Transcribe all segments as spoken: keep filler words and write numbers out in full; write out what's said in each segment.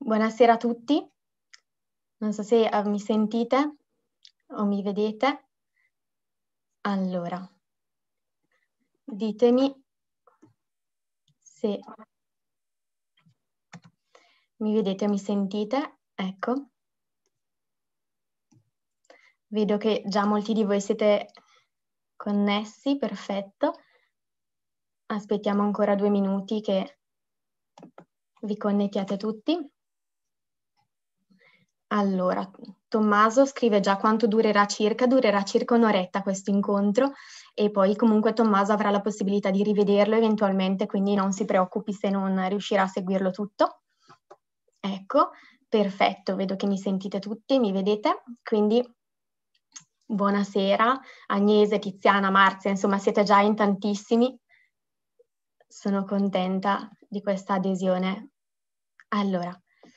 Buonasera a tutti, non so se uh, mi sentite o mi vedete. Allora, ditemi se mi vedete o mi sentite. Ecco, vedo che già molti di voi siete connessi, perfetto. Aspettiamo ancora due minuti che vi connettiate tutti. Allora, Tommaso scrive già quanto durerà circa, durerà circa un'oretta questo incontro e poi comunque Tommaso avrà la possibilità di rivederlo eventualmente, quindi non si preoccupi se non riuscirà a seguirlo tutto. Ecco, perfetto, vedo che mi sentite tutti, mi vedete, quindi buonasera Agnese, Tiziana, Marzia, insomma siete già in tantissimi, sono contenta di questa adesione. Allora,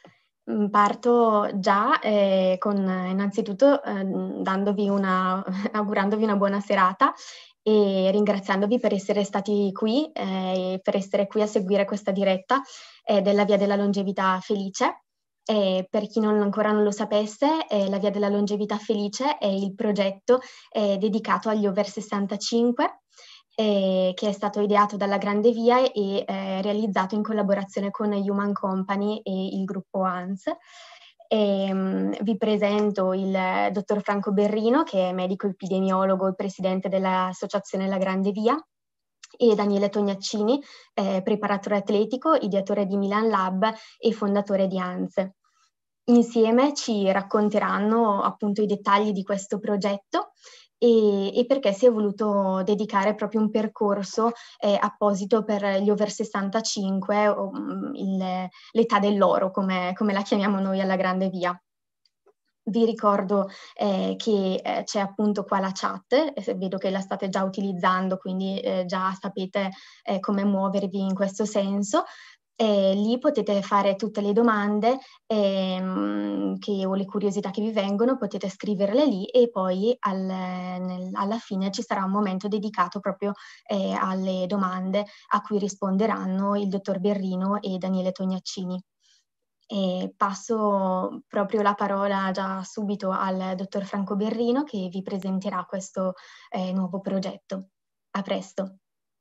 parto già eh, con innanzitutto eh, dandovi una, augurandovi una buona serata e ringraziandovi per essere stati qui e eh, per essere qui a seguire questa diretta eh, della Via della Longevità Felice. E per chi non, ancora non lo sapesse, eh, la Via della Longevità Felice è il progetto eh, dedicato agli over sessantacinque eh, che è stato ideato dalla Grande Via e eh, realizzato in collaborazione con Human Company e il gruppo A N S. E, um, vi presento il dottor Franco Berrino, che è medico epidemiologo e presidente dell'Associazione La Grande Via, e Daniele Tognaccini, eh, preparatore atletico, ideatore di Milan Lab e fondatore di A N S. Insieme ci racconteranno appunto i dettagli di questo progetto e, e perché si è voluto dedicare proprio un percorso eh, apposito per gli over sessantacinque, o, il, l'età dell'oro, come, come la chiamiamo noi alla Grande Via. Vi ricordo eh, che eh, c'è appunto qua la chat, eh, vedo che la state già utilizzando, quindi eh, già sapete eh, come muovervi in questo senso. Eh, lì potete fare tutte le domande ehm, che, o le curiosità che vi vengono, potete scriverle lì e poi al, nel, alla fine ci sarà un momento dedicato proprio eh, alle domande a cui risponderanno il dottor Berrino e Daniele Tognaccini. E passo proprio la parola già subito al dottor Franco Berrino che vi presenterà questo eh, nuovo progetto. A presto.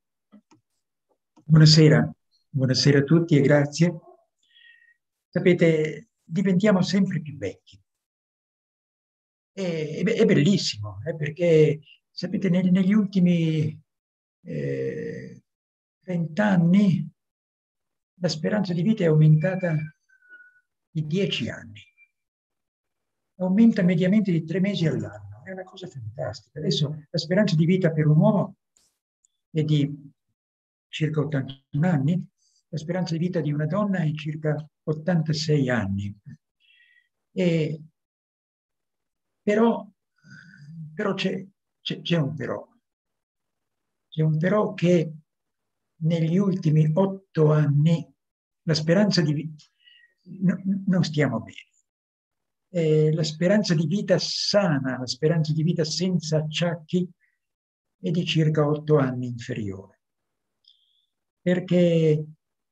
Buonasera, buonasera a tutti e grazie. Sapete, diventiamo sempre più vecchi. E, è bellissimo, eh, perché sapete, neg- negli ultimi vent'anni eh, la speranza di vita è aumentata di dieci anni. Aumenta mediamente di tre mesi all'anno, è una cosa fantastica. Adesso la speranza di vita per un uomo è di circa ottantuno anni, la speranza di vita di una donna è circa ottantasei anni. E, però però c'è, c'è, c'è un però. C'è un però che negli ultimi otto anni la speranza di vita, no, non stiamo bene. Eh, la speranza di vita sana, la speranza di vita senza acciacchi è di circa otto anni inferiore. Perché eh,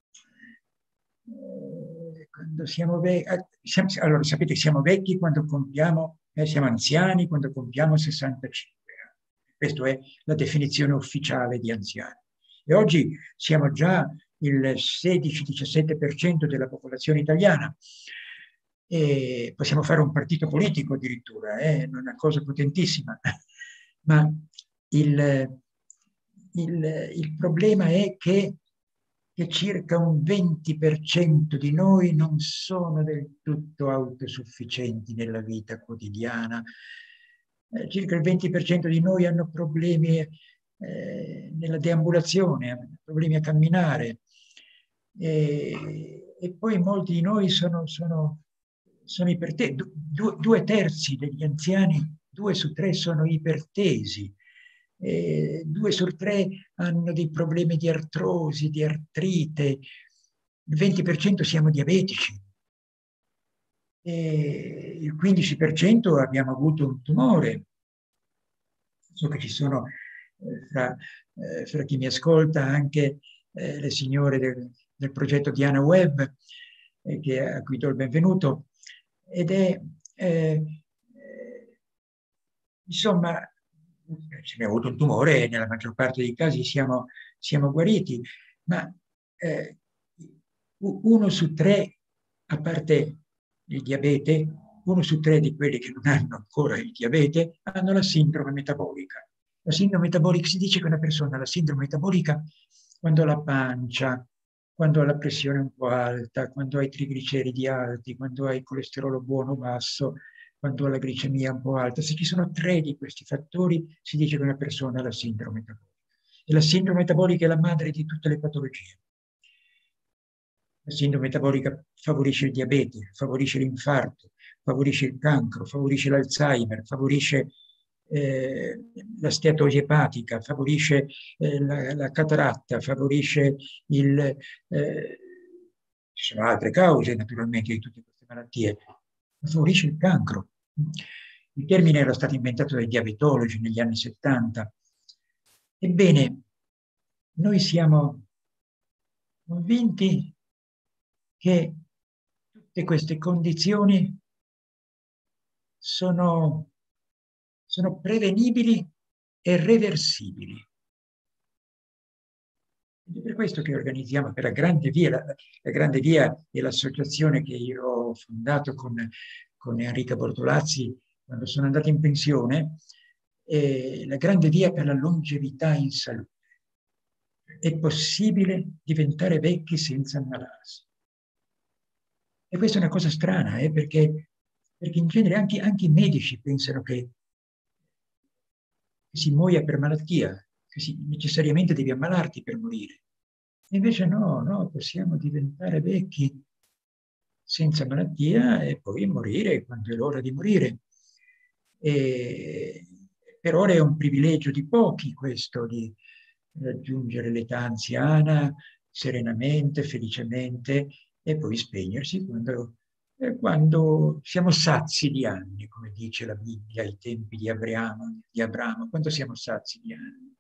quando siamo vecchi, siamo, allora sapete, siamo vecchi quando compiamo, eh, siamo anziani quando compiamo sessantacinque anni. Questa è la definizione ufficiale di anziani. E oggi siamo già il sedici diciassette per cento della popolazione italiana. E possiamo fare un partito politico addirittura, eh? È una cosa potentissima. Ma il, il, il problema è che, che circa un venti per cento di noi non sono del tutto autosufficienti nella vita quotidiana. Eh, circa il venti per cento di noi hanno problemi eh, nella deambulazione, hanno problemi a camminare. E, e poi molti di noi sono, sono, sono ipertesi. Du, due terzi degli anziani, due su tre sono ipertesi. Eh, due su tre hanno dei problemi di artrosi, di artrite, il venti per cento siamo diabetici, e il quindici per cento abbiamo avuto un tumore. So che ci sono eh, fra, eh, fra chi mi ascolta anche eh, le signore del, del progetto Diana Webb, eh, che, a cui do il benvenuto, ed è, eh, eh, insomma, se abbiamo avuto un tumore, nella maggior parte dei casi siamo, siamo guariti, ma eh, uno su tre, a parte il diabete, uno su tre di quelli che non hanno ancora il diabete hanno la sindrome metabolica. La sindrome metabolica, si dice che una persona ha la sindrome metabolica quando ha la pancia, quando ha la pressione un po' alta, quando ha i trigliceridi alti, quando ha il colesterolo buono o basso, quando ha la glicemia un po' alta. Se ci sono tre di questi fattori, si dice che una persona ha la sindrome metabolica. E la sindrome metabolica è la madre di tutte le patologie. La sindrome metabolica favorisce il diabete, favorisce l'infarto, favorisce il cancro, favorisce l'Alzheimer, favorisce eh, la steatosi epatica, favorisce eh, la, la cataratta, favorisce il... Eh, ci sono altre cause naturalmente di tutte queste malattie, ma favorisce il cancro. Il termine era stato inventato dai diabetologi negli anni settanta. Ebbene, noi siamo convinti che tutte queste condizioni sono, sono prevenibili e reversibili. Ed è per questo che organizziamo per la Grande Via, la, la Grande Via è l'associazione che io ho fondato con, con Enrica Bortolazzi quando sono andato in pensione, eh, la Grande Via per la longevità in salute. È possibile diventare vecchi senza ammalarsi. E questa è una cosa strana, eh, perché, perché in genere anche, anche i medici pensano che, che si muoia per malattia, che si, necessariamente devi ammalarti per morire. E invece no, no, possiamo diventare vecchi senza malattia e poi morire quando è l'ora di morire. E per ora è un privilegio di pochi questo, di raggiungere l'età anziana serenamente, felicemente, e poi spegnersi quando, eh, quando siamo sazi di anni, come dice la Bibbia ai tempi di Abramo, di Abramo, quando siamo sazi di anni.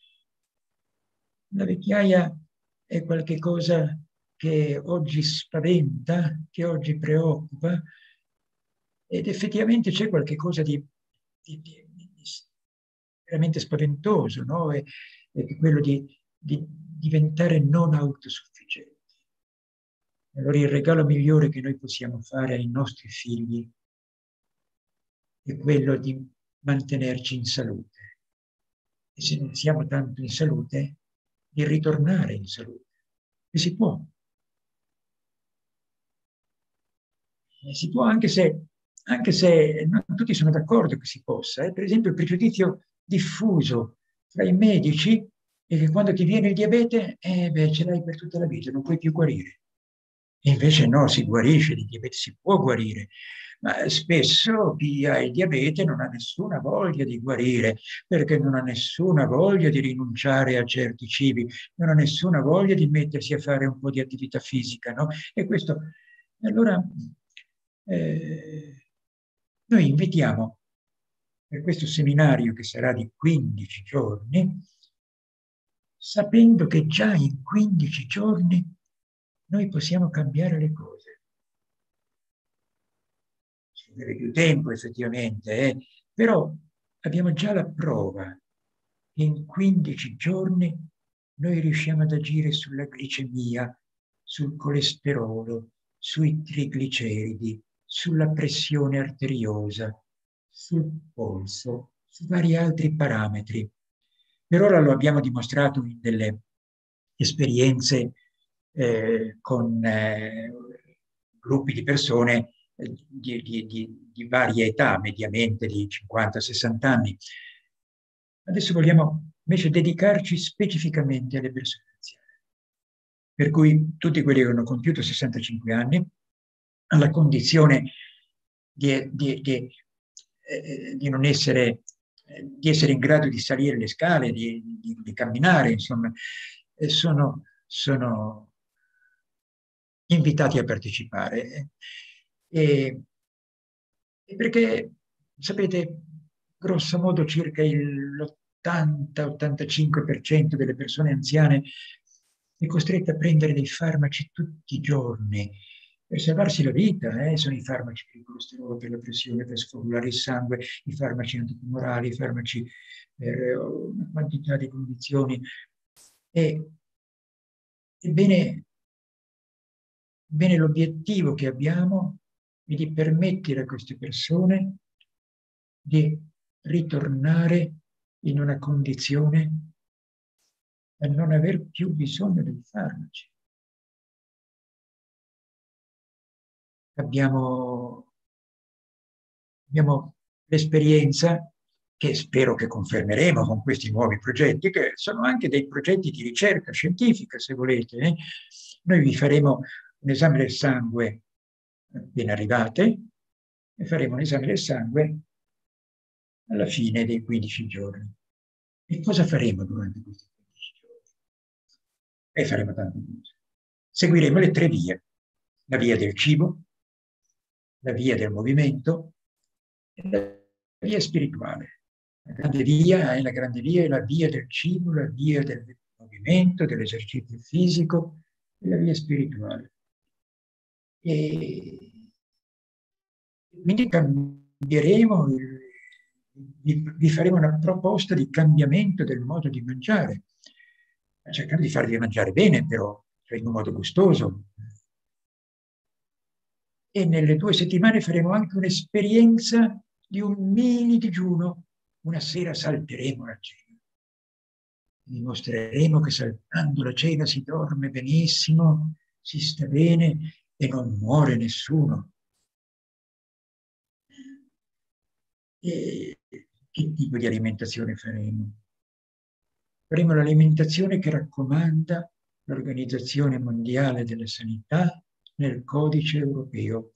La vecchiaia è qualcosa che oggi spaventa, che oggi preoccupa, ed effettivamente c'è qualcosa di, di, di, di veramente spaventoso, no? È, è quello di, di diventare non autosufficienti. Allora il regalo migliore che noi possiamo fare ai nostri figli è quello di mantenerci in salute. E se non siamo tanto in salute, di ritornare in salute. E si può. E si può anche se, anche se non tutti sono d'accordo che si possa. Eh? Per esempio il pregiudizio diffuso tra i medici è che quando ti viene il diabete, eh beh, ce l'hai per tutta la vita, non puoi più guarire. E invece no, si guarisce di diabete, si può guarire, ma spesso chi ha il diabete non ha nessuna voglia di guarire, perché non ha nessuna voglia di rinunciare a certi cibi, non ha nessuna voglia di mettersi a fare un po' di attività fisica, no? E questo, allora, eh, noi invitiamo per questo seminario che sarà di quindici giorni, sapendo che già in quindici giorni noi possiamo cambiare le cose. Ci deve più tempo effettivamente, eh? Però abbiamo già la prova che in quindici giorni noi riusciamo ad agire sulla glicemia, sul colesterolo, sui trigliceridi, sulla pressione arteriosa, sul polso, su vari altri parametri. Per ora lo abbiamo dimostrato in delle esperienze eh, con eh, gruppi di persone eh, di, di, di, di varia età, mediamente di cinquanta sessanta anni. Adesso vogliamo invece dedicarci specificamente alle persone anziane, per cui tutti quelli che hanno compiuto sessantacinque anni, alla condizione di, di, di, eh, di non essere, eh, di essere in grado di salire le scale, di, di, di camminare, insomma, eh, sono, sono invitati a partecipare. E, e perché, sapete, grosso modo circa l'ottanta ottantacinque per cento delle persone anziane è costretta a prendere dei farmaci tutti i giorni, per salvarsi la vita, eh? Sono i farmaci per il colesterolo, per la pressione, per scoagulare il sangue, i farmaci antitumorali, i farmaci per eh, una quantità di condizioni. E, ebbene, ebbene, l'obiettivo che abbiamo è di permettere a queste persone di ritornare in una condizione da non aver più bisogno dei farmaci. Abbiamo, abbiamo l'esperienza, che spero che confermeremo con questi nuovi progetti, che sono anche dei progetti di ricerca scientifica, se volete. Eh? Noi vi faremo un esame del sangue appena arrivate e faremo un esame del sangue alla fine dei quindici giorni. E cosa faremo durante questi quindici giorni? E faremo tante cose. Seguiremo le tre vie: la via del cibo, la via del movimento e la via spirituale. La grande via è la grande via, è la via del cibo, la via del movimento, dell'esercizio fisico e la via spirituale. E quindi cambieremo, il, vi, vi faremo una proposta di cambiamento del modo di mangiare, cercando di farvi mangiare bene, però, cioè in un modo gustoso. E nelle due settimane faremo anche un'esperienza di un mini digiuno. Una sera salteremo la cena. Dimostreremo che saltando la cena si dorme benissimo, si sta bene e non muore nessuno. E che tipo di alimentazione faremo? Faremo l'alimentazione che raccomanda l'Organizzazione Mondiale della Sanità nel Codice Europeo,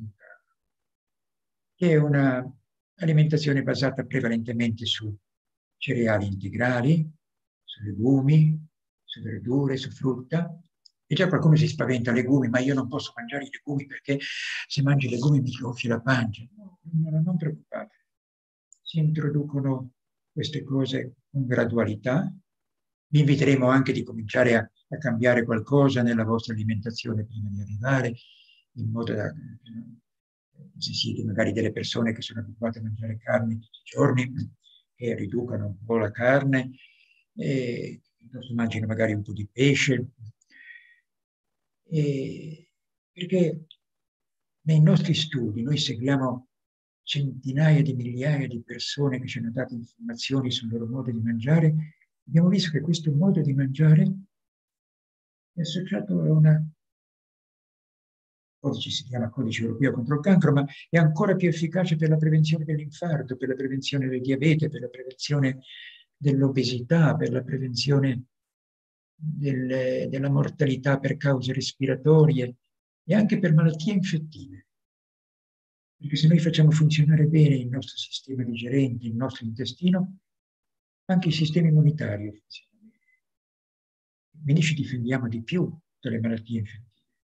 che è una alimentazione basata prevalentemente su cereali integrali, su legumi, su verdure, su frutta. E già qualcuno si spaventa: legumi, ma io non posso mangiare i legumi perché se mangio i legumi mi gonfia la pancia. No, no, non preoccupate. Si introducono queste cose con gradualità. Vi inviteremo anche di cominciare a, a cambiare qualcosa nella vostra alimentazione prima di arrivare, in modo da, se siete magari delle persone che sono abituate a mangiare carne tutti i giorni, che riducano un po' la carne, e mangino magari un po' di pesce, e, perché nei nostri studi noi seguiamo centinaia di migliaia di persone che ci hanno dato informazioni sul loro modo di mangiare. Abbiamo visto che questo modo di mangiare è associato a una codice, si chiama Codice Europeo contro il cancro, ma è ancora più efficace per la prevenzione dell'infarto, per la prevenzione del diabete, per la prevenzione dell'obesità, per la prevenzione del, della mortalità per cause respiratorie e anche per malattie infettive. Perché se noi facciamo funzionare bene il nostro sistema digerente, il nostro intestino, anche il sistema immunitario funziona bene. Quindi ci difendiamo di più dalle malattie infettive.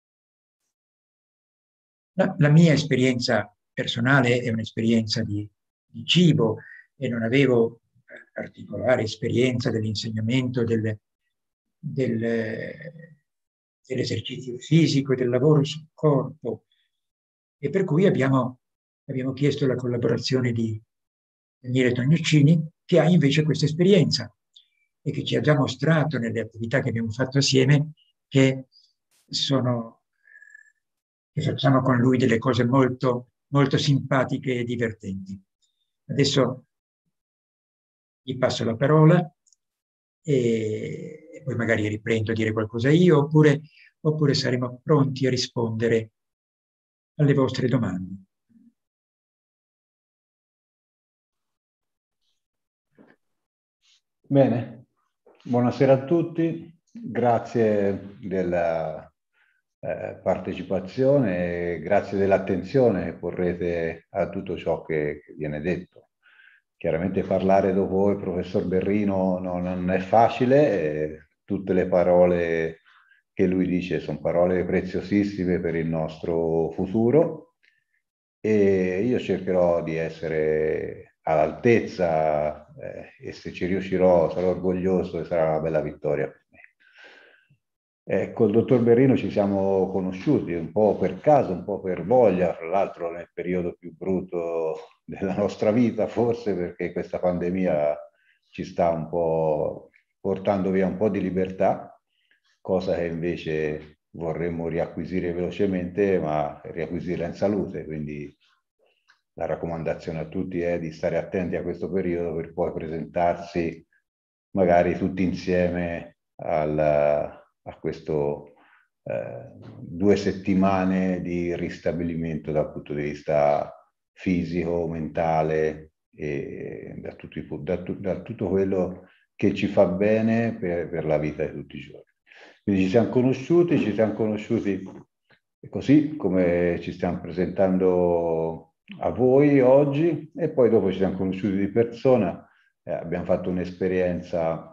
La, la mia esperienza personale è un'esperienza di, di cibo, e non avevo particolare esperienza dell'insegnamento del, del, dell'esercizio fisico e del lavoro sul corpo, e per cui abbiamo, abbiamo chiesto la collaborazione di Daniele Tognaccini, che ha invece questa esperienza e che ci ha già mostrato nelle attività che abbiamo fatto assieme che sono che facciamo con lui delle cose molto, molto simpatiche e divertenti. Adesso gli passo la parola e poi magari riprendo a dire qualcosa io, oppure, oppure saremo pronti a rispondere alle vostre domande. Bene, buonasera a tutti, grazie della Eh, partecipazione e grazie dell'attenzione che porrete a tutto ciò che, che viene detto. Chiaramente parlare dopo il professor Berrino non, non è facile, eh, tutte le parole che lui dice sono parole preziosissime per il nostro futuro, e io cercherò di essere all'altezza, eh, e se ci riuscirò sarò orgoglioso e sarà una bella vittoria per me. Eh, col dottor Berrino ci siamo conosciuti un po' per caso, un po' per voglia, fra l'altro nel periodo più brutto della nostra vita, forse perché questa pandemia ci sta un po' portando via un po' di libertà, cosa che invece vorremmo riacquisire velocemente, ma riacquisirla in salute. Quindi la raccomandazione a tutti è di stare attenti a questo periodo per poi presentarsi magari tutti insieme al, a questo eh, due settimane di ristabilimento dal punto di vista fisico, mentale e da, tutti, da, da tutto quello che ci fa bene per, per la vita di tutti i giorni. Quindi ci siamo conosciuti, ci siamo conosciuti così come ci stiamo presentando a voi oggi, e poi dopo ci siamo conosciuti di persona, eh, abbiamo fatto un'esperienza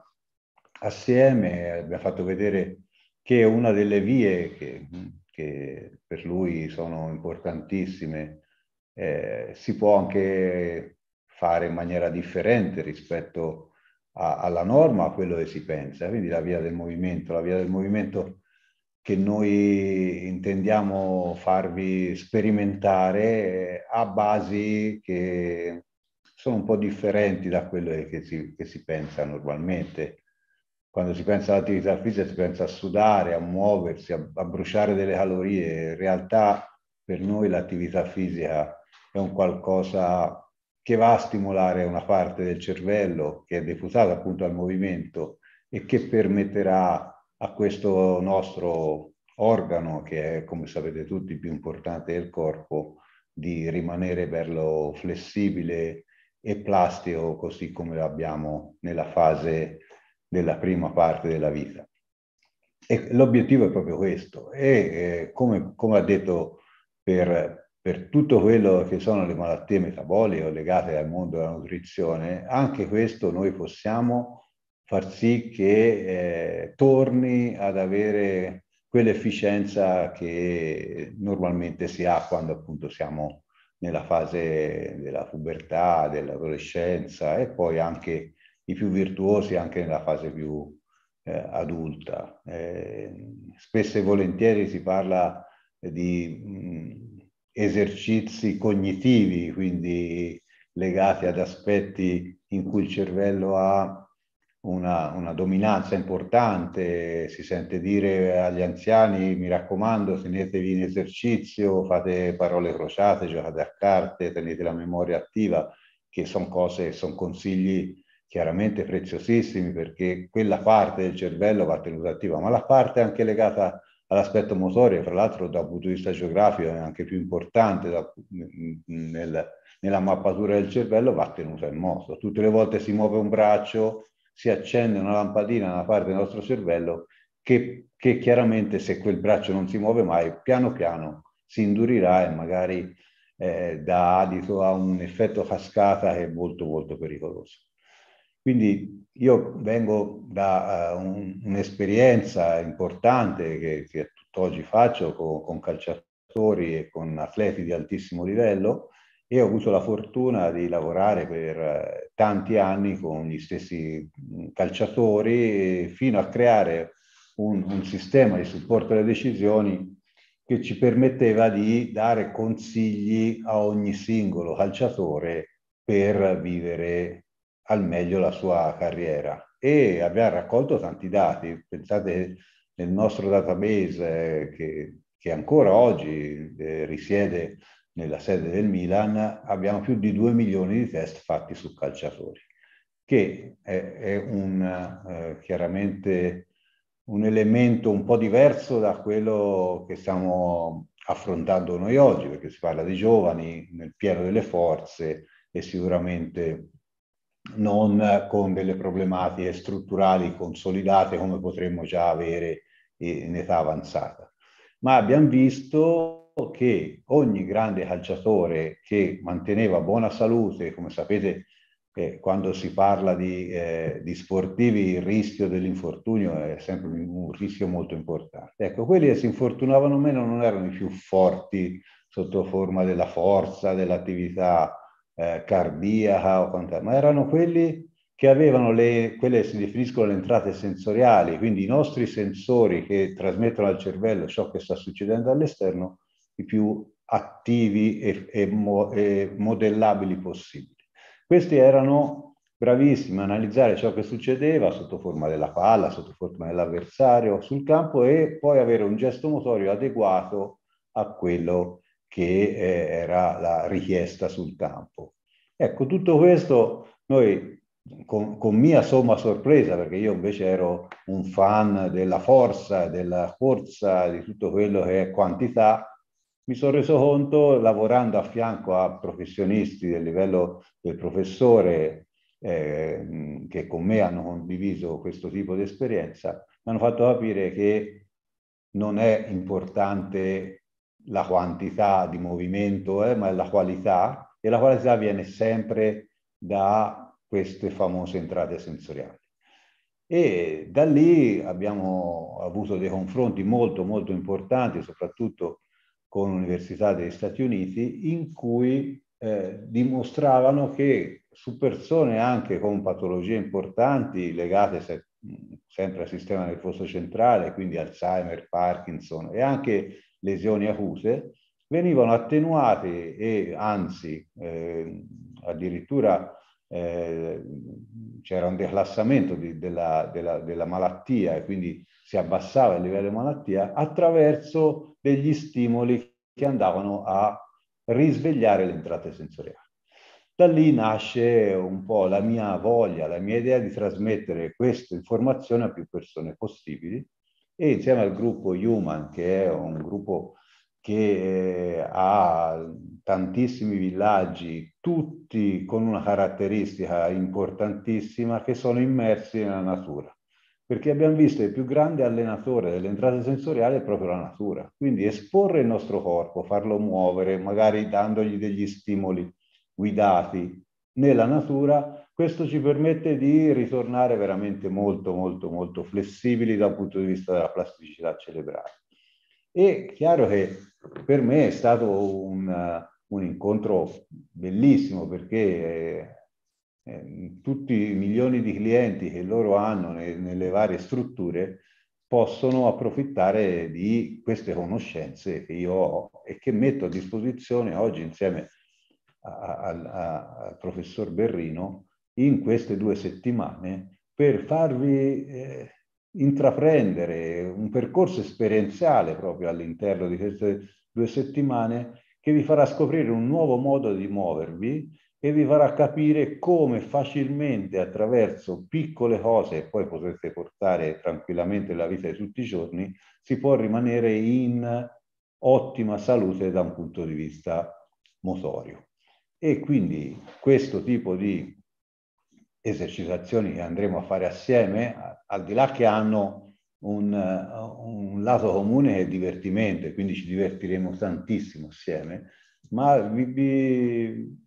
assieme, abbiamo fatto vedere che una delle vie che, che per lui sono importantissime eh, si può anche fare in maniera differente rispetto a, alla norma, a quello che si pensa. Quindi la via del movimento, la via del movimento che noi intendiamo farvi sperimentare ha basi che sono un po' differenti da quello che si, che si pensa normalmente. Quando si pensa all'attività fisica si pensa a sudare, a muoversi, a, a bruciare delle calorie. In realtà per noi l'attività fisica è un qualcosa che va a stimolare una parte del cervello che è deputata appunto al movimento e che permetterà a questo nostro organo, che è, come sapete tutti, il più importante del corpo, di rimanere bello flessibile e plastico, così come l'abbiamo nella fase della prima parte della vita. E l'obiettivo è proprio questo. E eh, come, come ha detto, per, per tutto quello che sono le malattie metaboliche legate al mondo della nutrizione, anche questo noi possiamo far sì che eh, torni ad avere quell'efficienza che normalmente si ha quando appunto siamo nella fase della pubertà, dell'adolescenza, e poi anche i più virtuosi anche nella fase più eh, adulta. Eh, spesso e volentieri si parla di mh, esercizi cognitivi, quindi legati ad aspetti in cui il cervello ha una, una dominanza importante. Si sente dire agli anziani: mi raccomando, tenetevi in esercizio, fate parole crociate, giocate a carte, tenete la memoria attiva, che sono cose, sono consigli chiaramente preziosissimi, perché quella parte del cervello va tenuta attiva, ma la parte anche legata all'aspetto motorio, fra l'altro dal punto di vista geografico è anche più importante da, nel, nella mappatura del cervello, va tenuta in moto. Tutte le volte si muove un braccio, si accende una lampadina nella parte del nostro cervello che, che chiaramente, se quel braccio non si muove mai, piano piano si indurirà e magari eh, dà adito a un effetto cascata che è molto molto pericoloso. Quindi io vengo da uh, un, un'esperienza importante che, che tutt'oggi faccio con, con calciatori e con atleti di altissimo livello, e ho avuto la fortuna di lavorare per uh, tanti anni con gli stessi calciatori fino a creare un, un sistema di supporto alle decisioni che ci permetteva di dare consigli a ogni singolo calciatore per vivere al meglio la sua carriera. E abbiamo raccolto tanti dati. Pensate, nel nostro database eh, che, che ancora oggi eh, risiede nella sede del Milan, abbiamo più di due milioni di test fatti su calciatori, che è, è un, eh, chiaramente un elemento un po' diverso da quello che stiamo affrontando noi oggi, perché si parla di giovani nel pieno delle forze e sicuramente non con delle problematiche strutturali consolidate come potremmo già avere in età avanzata. Ma abbiamo visto che ogni grande calciatore che manteneva buona salute, come sapete, eh, quando si parla di, eh, di sportivi, il rischio dell'infortunio è sempre un rischio molto importante. Ecco, quelli che si infortunavano meno non erano i più forti sotto forma della forza, dell'attività eh, cardiaca o quant'altro, ma erano quelli che avevano le, quelle si definiscono le entrate sensoriali, quindi i nostri sensori che trasmettono al cervello ciò che sta succedendo all'esterno, i più attivi e, e, mo, e modellabili possibili. Questi erano bravissimi a analizzare ciò che succedeva sotto forma della palla, sotto forma dell'avversario sul campo e poi avere un gesto motorio adeguato a quello che eh, era la richiesta sul campo. Ecco, tutto questo noi con, con mia somma sorpresa, perché io invece ero un fan della forza, della corsa, di tutto quello che è quantità, mi sono reso conto, lavorando a fianco a professionisti del livello del professore, eh, che con me hanno condiviso questo tipo di esperienza, mi hanno fatto capire che non è importante la quantità di movimento, eh, ma è la qualità, e la qualità viene sempre da queste famose entrate sensoriali. E da lì abbiamo avuto dei confronti molto molto importanti, soprattutto con l'Università degli Stati Uniti, in cui eh, dimostravano che su persone anche con patologie importanti legate se, sempre al sistema nervoso centrale, quindi Alzheimer, Parkinson e anche lesioni acute, venivano attenuate e anzi eh, addirittura eh, c'era un declassamento di, della, della, della malattia e quindi si abbassava il livello di malattia attraverso degli stimoli che andavano a risvegliare le entrate sensoriali. Da lì nasce un po' la mia voglia, la mia idea di trasmettere questa informazione a più persone possibili e insieme al gruppo Human, che è un gruppo che eh, ha tantissimi villaggi, tutti con una caratteristica importantissima, che sono immersi nella natura. Perché abbiamo visto che il più grande allenatore delle entrate sensoriali è proprio la natura. Quindi esporre il nostro corpo, farlo muovere, magari dandogli degli stimoli guidati nella natura, questo ci permette di ritornare veramente molto, molto, molto flessibili dal punto di vista della plasticità cerebrale. E chiaro che per me è stato un, un incontro bellissimo perché eh, eh, tutti i milioni di clienti che loro hanno ne, nelle varie strutture possono approfittare di queste conoscenze che io ho e che metto a disposizione oggi insieme al professor Berrino in queste due settimane per farvi eh, intraprendere un percorso esperienziale proprio all'interno di queste due settimane che vi farà scoprire un nuovo modo di muovervi e vi farà capire come facilmente attraverso piccole cose che poi potete portare tranquillamente nella vita di tutti i giorni si può rimanere in ottima salute da un punto di vista motorio. E quindi questo tipo di esercitazioni che andremo a fare assieme, al di là che hanno un, un lato comune che è divertimento, e quindi ci divertiremo tantissimo assieme, ma vi, vi,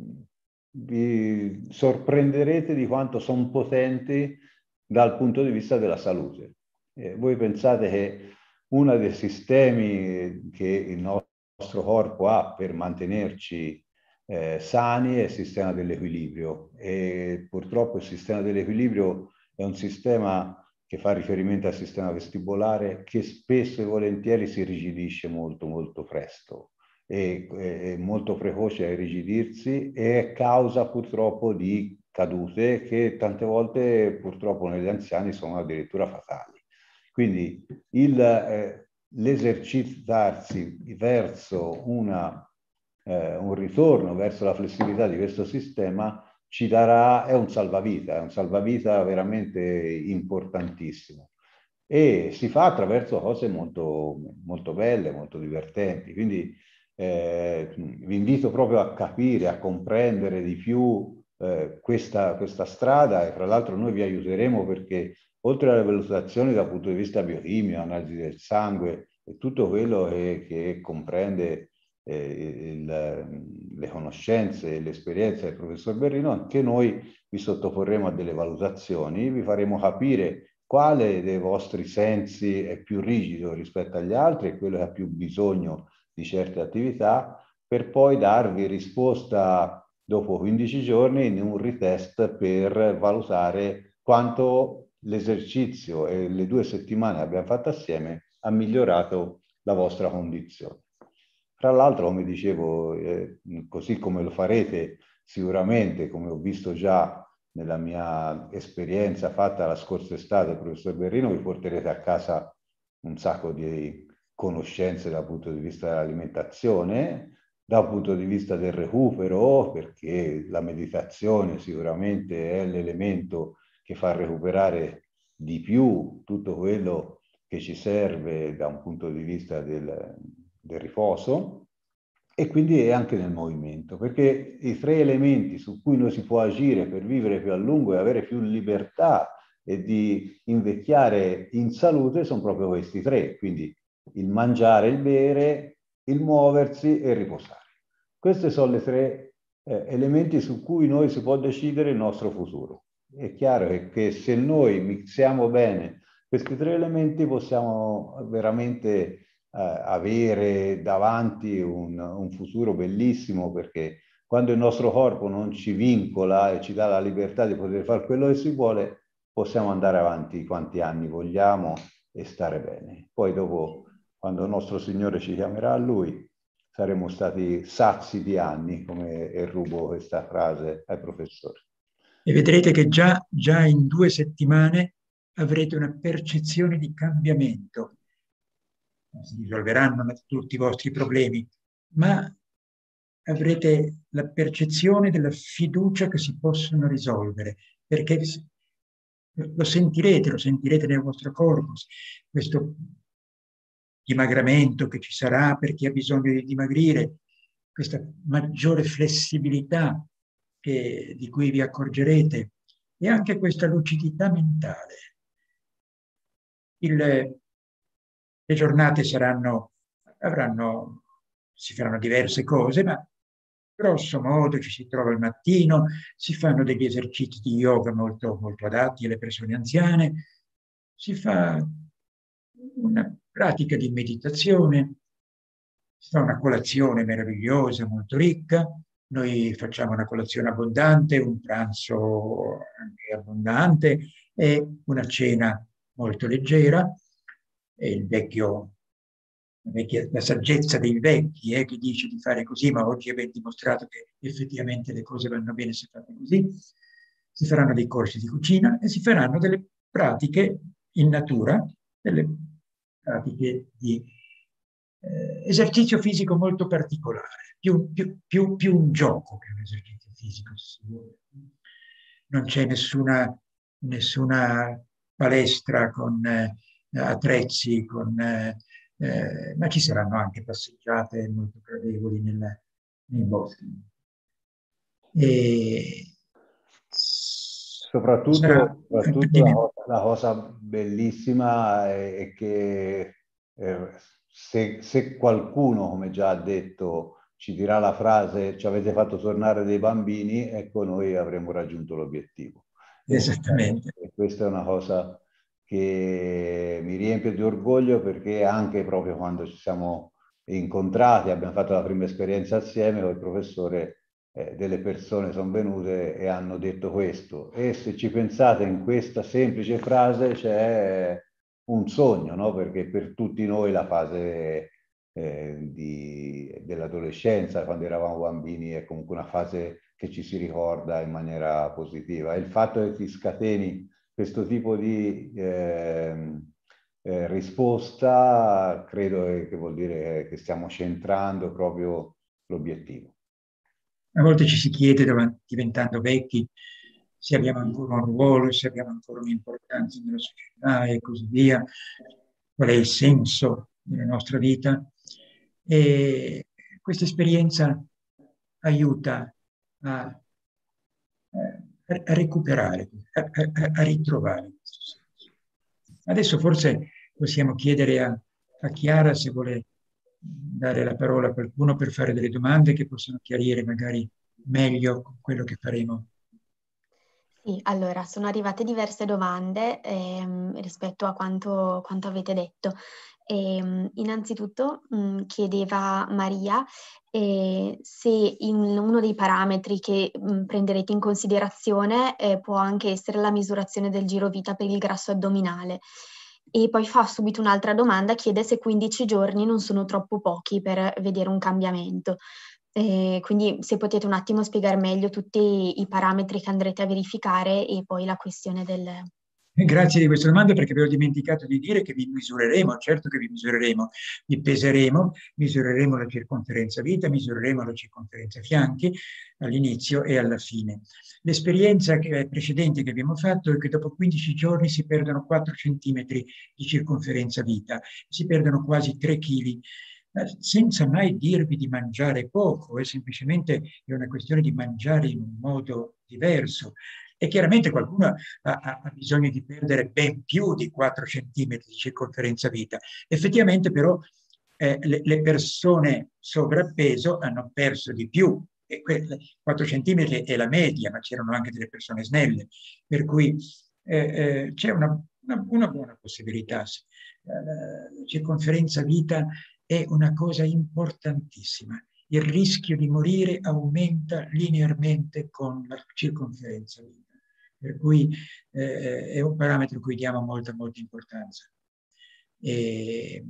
vi sorprenderete di quanto sono potenti dal punto di vista della salute. Eh, voi pensate che uno dei sistemi che il nostro corpo ha per mantenerci Eh, sani è il sistema dell'equilibrio e purtroppo il sistema dell'equilibrio è un sistema che fa riferimento al sistema vestibolare che spesso e volentieri si irrigidisce molto molto presto e è molto precoce a irrigidirsi e è causa purtroppo di cadute che tante volte purtroppo negli anziani sono addirittura fatali. Quindi eh, l'esercitarsi verso una Eh, un ritorno verso la flessibilità di questo sistema ci darà, è un salvavita, è un salvavita veramente importantissimo e si fa attraverso cose molto, molto belle, molto divertenti, quindi eh, vi invito proprio a capire, a comprendere di più eh, questa, questa strada e fra l'altro noi vi aiuteremo perché oltre alle valutazioni dal punto di vista biochimico, analisi del sangue e tutto quello che, che comprende Eh, il, le conoscenze e l'esperienza del professor Berrino, anche noi vi sottoporremo a delle valutazioni, vi faremo capire quale dei vostri sensi è più rigido rispetto agli altri e quello che ha più bisogno di certe attività, per poi darvi risposta dopo quindici giorni in un retest per valutare quanto l'esercizio e le due settimane che abbiamo fatto assieme ha migliorato la vostra condizione. Tra l'altro, come dicevo, eh, così come lo farete sicuramente, come ho visto già nella mia esperienza fatta la scorsa estate, professor Berrino, vi porterete a casa un sacco di conoscenze dal punto di vista dell'alimentazione, dal punto di vista del recupero, perché la meditazione sicuramente è l'elemento che fa recuperare di più tutto quello che ci serve da un punto di vista del, del riposo, e quindi è anche nel movimento, perché i tre elementi su cui noi si può agire per vivere più a lungo e avere più libertà e di invecchiare in salute sono proprio questi tre, quindi il mangiare, il bere, il muoversi e il riposare. Questi sono i tre eh, elementi su cui noi si può decidere il nostro futuro. È chiaro che, che se noi mixiamo bene questi tre elementi possiamo veramente Uh, avere davanti un, un futuro bellissimo, perché quando il nostro corpo non ci vincola e ci dà la libertà di poter fare quello che si vuole, possiamo andare avanti quanti anni vogliamo e stare bene. Poi dopo, quando il nostro Signore ci chiamerà a Lui, saremo stati sazi di anni, come rubo questa frase ai professori. E vedrete che già, già in due settimane avrete una percezione di cambiamento. Non si risolveranno tutti i vostri problemi, ma avrete la percezione della fiducia che si possono risolvere, perché lo sentirete, lo sentirete nel vostro corpo, questo dimagramento che ci sarà per chi ha bisogno di dimagrire, questa maggiore flessibilità che, di cui vi accorgerete, e anche questa lucidità mentale. Il, le giornate saranno, avranno, si faranno diverse cose, ma grosso modo ci si trova al mattino, si fanno degli esercizi di yoga molto, molto adatti alle persone anziane, si fa una pratica di meditazione, si fa una colazione meravigliosa, molto ricca. Noi facciamo una colazione abbondante, un pranzo anche abbondante e una cena molto leggera. E il vecchio, la, vecchia, la saggezza dei vecchi eh, che dice di fare così, ma oggi è ben dimostrato che effettivamente le cose vanno bene se fatte così. Si faranno dei corsi di cucina e si faranno delle pratiche in natura, delle pratiche di eh, esercizio fisico molto particolare, più, più, più, più un gioco che un esercizio fisico. Non c'è nessuna, nessuna palestra con eh, attrezzi, con, eh, eh, ma ci saranno anche passeggiate molto gradevoli nel, nei boschi. E soprattutto, soprattutto la, cosa, la cosa bellissima è che eh, se, se qualcuno, come già ha detto, ci dirà la frase "ci avete fatto tornare dei bambini", ecco, noi avremo raggiunto l'obiettivo. Esattamente. E questa è una cosa che mi riempie di orgoglio, perché anche proprio quando ci siamo incontrati, abbiamo fatto la prima esperienza assieme con il professore, eh, delle persone sono venute e hanno detto questo. E se ci pensate, in questa semplice frase c'è un sogno, no? Perché per tutti noi la fase eh, dell'adolescenza, quando eravamo bambini, è comunque una fase che ci si ricorda in maniera positiva. E il fatto che ti scateni questo tipo di eh, eh, risposta, credo che vuol dire che stiamo centrando proprio l'obiettivo. A volte ci si chiede, diventando vecchi, se abbiamo ancora un ruolo, se abbiamo ancora un'importanza nella società e così via, qual è il senso della nostra vita. E questa esperienza aiuta a, a recuperare, a, a, a ritrovare questo senso. Adesso forse possiamo chiedere a, a Chiara se vuole dare la parola a qualcuno per fare delle domande che possono chiarire magari meglio quello che faremo. Sì, allora, sono arrivate diverse domande ehm, rispetto a quanto, quanto avete detto. E, innanzitutto mh, chiedeva Maria eh, se in uno dei parametri che mh, prenderete in considerazione eh, può anche essere la misurazione del girovita per il grasso addominale. E poi fa subito un'altra domanda, chiede se quindici giorni non sono troppo pochi per vedere un cambiamento. Eh, quindi se potete un attimo spiegare meglio tutti i parametri che andrete a verificare e poi la questione del... Grazie di questa domanda, perché avevo dimenticato di dire che vi misureremo, certo che vi misureremo, vi peseremo, misureremo la circonferenza vita, misureremo la circonferenza fianchi all'inizio e alla fine. L'esperienza precedente che abbiamo fatto è che dopo quindici giorni si perdono quattro centimetri di circonferenza vita, si perdono quasi tre chili, senza mai dirvi di mangiare poco, è semplicemente è una questione di mangiare in un modo diverso. E chiaramente qualcuno ha, ha, ha bisogno di perdere ben più di quattro centimetri di circonferenza vita. Effettivamente però eh, le, le persone sovrappeso hanno perso di più. E quattro centimetri è la media, ma c'erano anche delle persone snelle. Per cui eh, eh, c'è una, una, una buona possibilità. La circonferenza vita è una cosa importantissima. Il rischio di morire aumenta linearmente con la circonferenza vita. Per cui eh, è un parametro a cui diamo molta, molta importanza. E...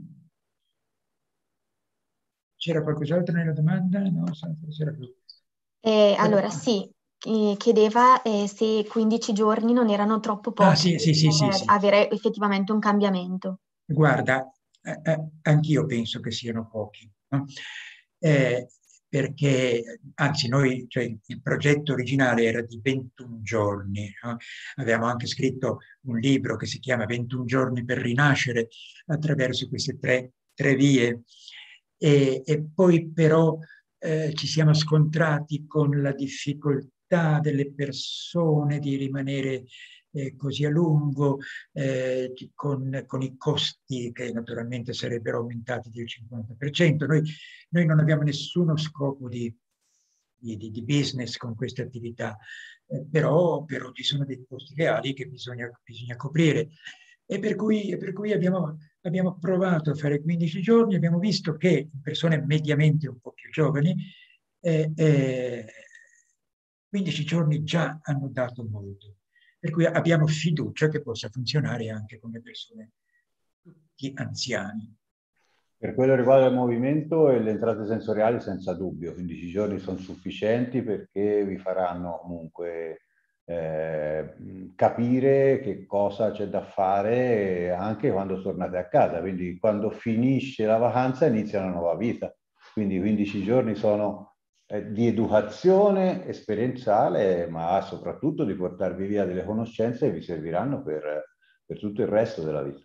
C'era qualcos'altro nella domanda? No, c'era più. Eh, allora, sì, chiedeva eh, se quindici giorni non erano troppo pochi ah, sì, sì, sì, per sì, sì. avere effettivamente un cambiamento. Guarda, eh, eh, anch'io penso che siano pochi, no? Eh, perché, anzi, noi, cioè, il progetto originale era di ventuno giorni, no? Avevamo anche scritto un libro che si chiama ventuno giorni per rinascere attraverso queste tre, tre vie, e, e poi però eh, ci siamo scontrati con la difficoltà delle persone di rimanere eh, così a lungo, eh, con, con i costi che naturalmente sarebbero aumentati del cinquanta per cento. Noi, noi non abbiamo nessuno scopo di, di, di business con queste attività, eh, però, però ci sono dei costi reali che bisogna, bisogna coprire. E per cui, per cui abbiamo, abbiamo provato a fare quindici giorni, abbiamo visto che persone mediamente un po' più giovani, eh, eh, quindici giorni già hanno dato molto. Per cui abbiamo fiducia che possa funzionare anche con le persone tutti anziani. Per quello che riguarda il movimento e le entrate sensoriali, senza dubbio, quindici giorni sono sufficienti perché vi faranno comunque eh, capire che cosa c'è da fare anche quando tornate a casa. Quindi quando finisce la vacanza inizia una nuova vita. Quindi quindici giorni sono di educazione esperienziale, ma soprattutto di portarvi via delle conoscenze che vi serviranno per, per tutto il resto della vita.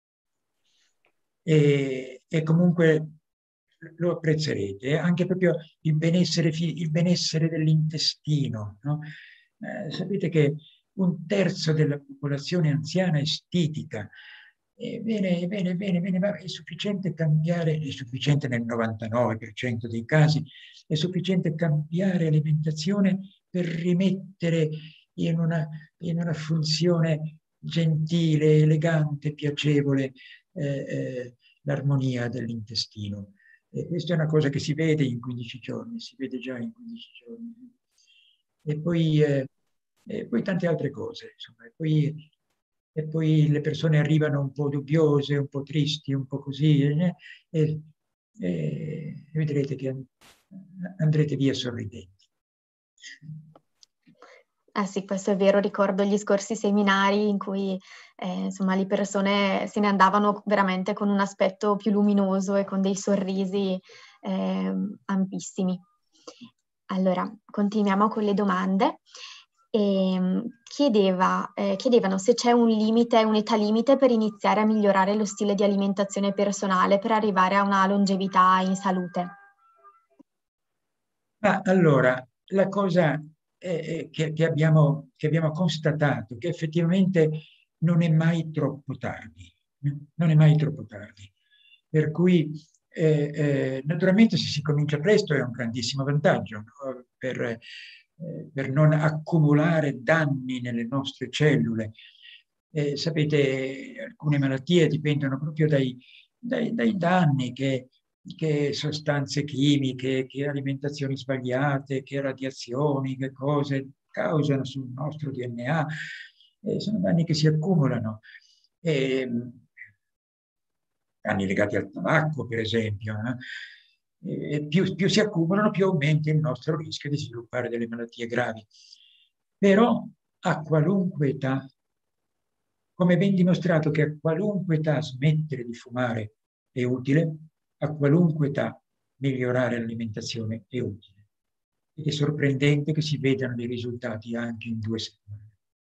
E, e comunque lo apprezzerete, anche proprio il benessere, il benessere dell'intestino, no? Eh, sapete che un terzo della popolazione anziana è stitica. Bene, bene, bene, bene, ma è sufficiente cambiare, è sufficiente nel novantanove per cento dei casi, è sufficiente cambiare alimentazione per rimettere in una, in una funzione gentile, elegante, piacevole eh, eh, l'armonia dell'intestino. E questa è una cosa che si vede in quindici giorni, si vede già in quindici giorni. E poi, eh, e poi tante altre cose, insomma. E poi, e poi le persone arrivano un po' dubbiose, un po' tristi, un po' così, eh, e, e vedrete che andrete via sorridenti. Ah sì, questo è vero, ricordo gli scorsi seminari in cui eh, insomma, le persone se ne andavano veramente con un aspetto più luminoso e con dei sorrisi eh, ampissimi. Allora, continuiamo con le domande. E chiedeva, eh, chiedevano se c'è un limite, un'età limite per iniziare a migliorare lo stile di alimentazione personale per arrivare a una longevità in salute. Ma allora, la cosa eh, che, che, abbiamo, che abbiamo constatato che effettivamente non è mai troppo tardi, non è mai troppo tardi. Per cui eh, eh, naturalmente se si comincia presto è un grandissimo vantaggio, no? per, eh, per non accumulare danni nelle nostre cellule. Eh, sapete, alcune malattie dipendono proprio dai, dai, dai danni che, che sostanze chimiche, che alimentazioni sbagliate, che radiazioni, che cose causano sul nostro D N A. Eh, sono danni che si accumulano. E, danni legati al tabacco, per esempio. Eh? E più, più si accumulano, più aumenta il nostro rischio di sviluppare delle malattie gravi. Però a qualunque età, come ben dimostrato che a qualunque età smettere di fumare è utile, a qualunque età migliorare l'alimentazione è utile. Ed è sorprendente che si vedano dei risultati anche in due settimane.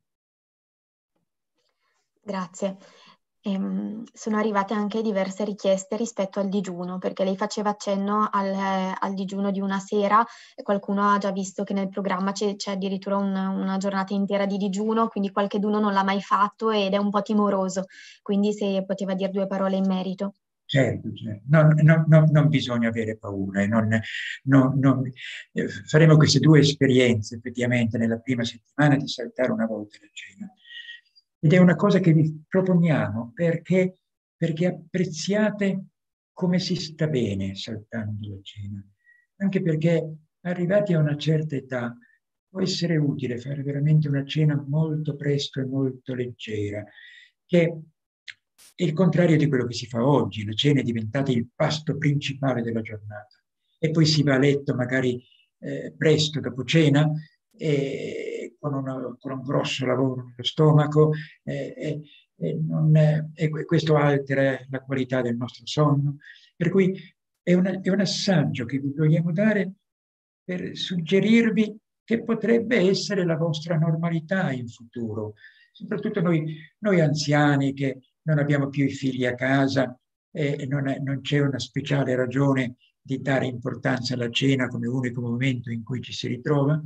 Grazie. Ehm, sono arrivate anche diverse richieste rispetto al digiuno, perché lei faceva accenno al, al digiuno di una sera e qualcuno ha già visto che nel programma c'è, c'è addirittura un, una giornata intera di digiuno, quindi qualcheduno non l'ha mai fatto ed è un po' timoroso, quindi se poteva dire due parole in merito. Certo, certo. Non, non, non, non bisogna avere paura. Non, non, non, eh, faremo queste due esperienze effettivamente nella prima settimana di saltare una volta la cena. Ed è una cosa che vi proponiamo perché, perché apprezziate come si sta bene saltando la cena. Anche perché arrivati a una certa età può essere utile fare veramente una cena molto presto e molto leggera, che è il contrario di quello che si fa oggi. La cena è diventata il pasto principale della giornata e poi si va a letto magari eh, presto dopo cena e con, una, con un grosso lavoro nello stomaco eh, e, e, non, eh, e questo altera la qualità del nostro sonno. Per cui è, una, è un assaggio che vi vogliamo dare per suggerirvi che potrebbe essere la vostra normalità in futuro, soprattutto noi, noi anziani che non abbiamo più i figli a casa e non, è, non c'è una speciale ragione di dare importanza alla cena come unico momento in cui ci si ritrova.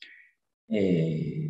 E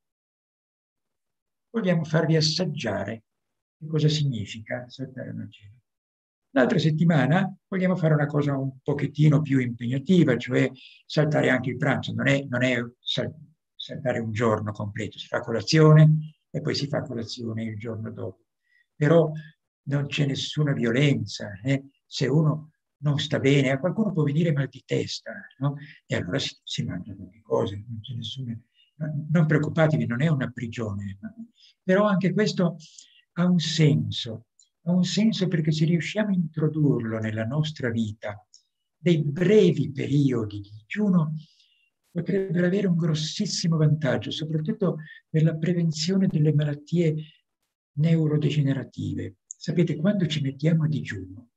vogliamo farvi assaggiare che cosa significa saltare una cena. L'altra settimana vogliamo fare una cosa un pochettino più impegnativa, cioè saltare anche il pranzo. Non è, non è saltare un giorno completo, si fa colazione e poi si fa colazione il giorno dopo. Però non c'è nessuna violenza. Eh? Se uno non sta bene, a qualcuno può venire mal di testa, no? E allora si, si mangiano qualche cosa, non c'è nessuna... Non preoccupatevi, non è una prigione. Però anche questo ha un senso. Ha un senso perché se riusciamo a introdurlo nella nostra vita, dei brevi periodi di digiuno potrebbero avere un grossissimo vantaggio, soprattutto per la prevenzione delle malattie neurodegenerative. Sapete, quando ci mettiamo a digiuno,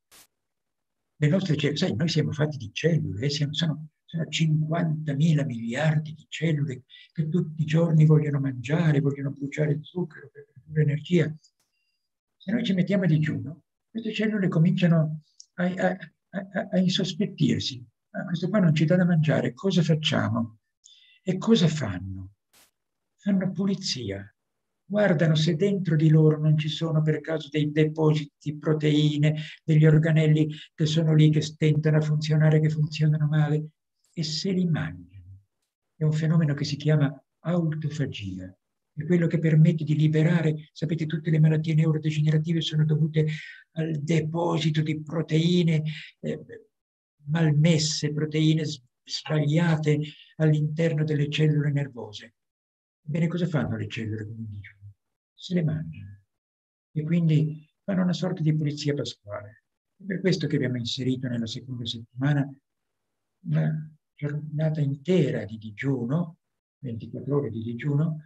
le nostre cellule, sai, noi siamo fatti di cellule, eh, siamo, sono, sono cinquantamila miliardi di cellule che tutti i giorni vogliono mangiare, vogliono bruciare zucchero per produrre energia. Se noi ci mettiamo a digiuno, queste cellule cominciano a, a, a, a insospettirsi. Ah, questo qua non ci dà da mangiare, cosa facciamo? E cosa fanno? Fanno pulizia. Guardano se dentro di loro non ci sono per caso dei depositi di proteine, degli organelli che sono lì, che stentano a funzionare, che funzionano male, e se li mangiano. È un fenomeno che si chiama autofagia. È quello che permette di liberare, sapete, tutte le malattie neurodegenerative sono dovute al deposito di proteine eh, malmesse, proteine sbagliate all'interno delle cellule nervose. Bene, cosa fanno le cellule, come dicono? Se le mangiano. E quindi fanno una sorta di pulizia pasquale. È per questo che abbiamo inserito nella seconda settimana una giornata intera di digiuno, ventiquattro ore di digiuno,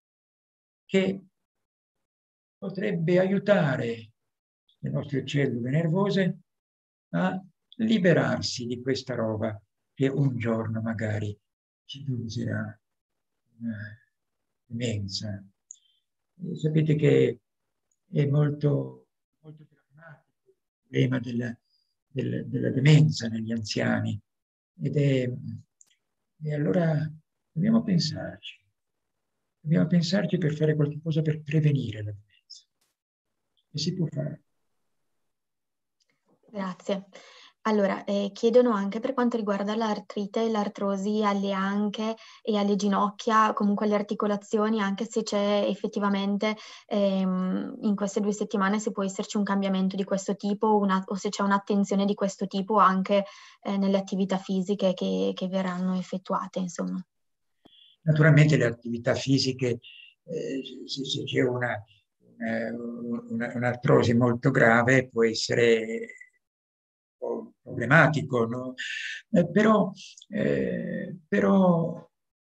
che potrebbe aiutare le nostre cellule nervose a liberarsi di questa roba che un giorno magari ci causerà una demenza. E sapete che è molto, molto drammatico il problema della, della, della demenza negli anziani. Ed è, e allora dobbiamo pensarci. Dobbiamo pensarci per fare qualcosa per prevenire la demenza. E si può fare. Grazie. Allora, eh, chiedono anche per quanto riguarda l'artrite e l'artrosi alle anche e alle ginocchia, comunque alle articolazioni, anche se c'è effettivamente ehm, in queste due settimane se può esserci un cambiamento di questo tipo una, o se c'è un'attenzione di questo tipo anche eh, nelle attività fisiche che, che verranno effettuate, insomma. Naturalmente le attività fisiche, eh, se, se c'è una, una, un'artrosi molto grave può essere problematico, no? Eh, però, eh, però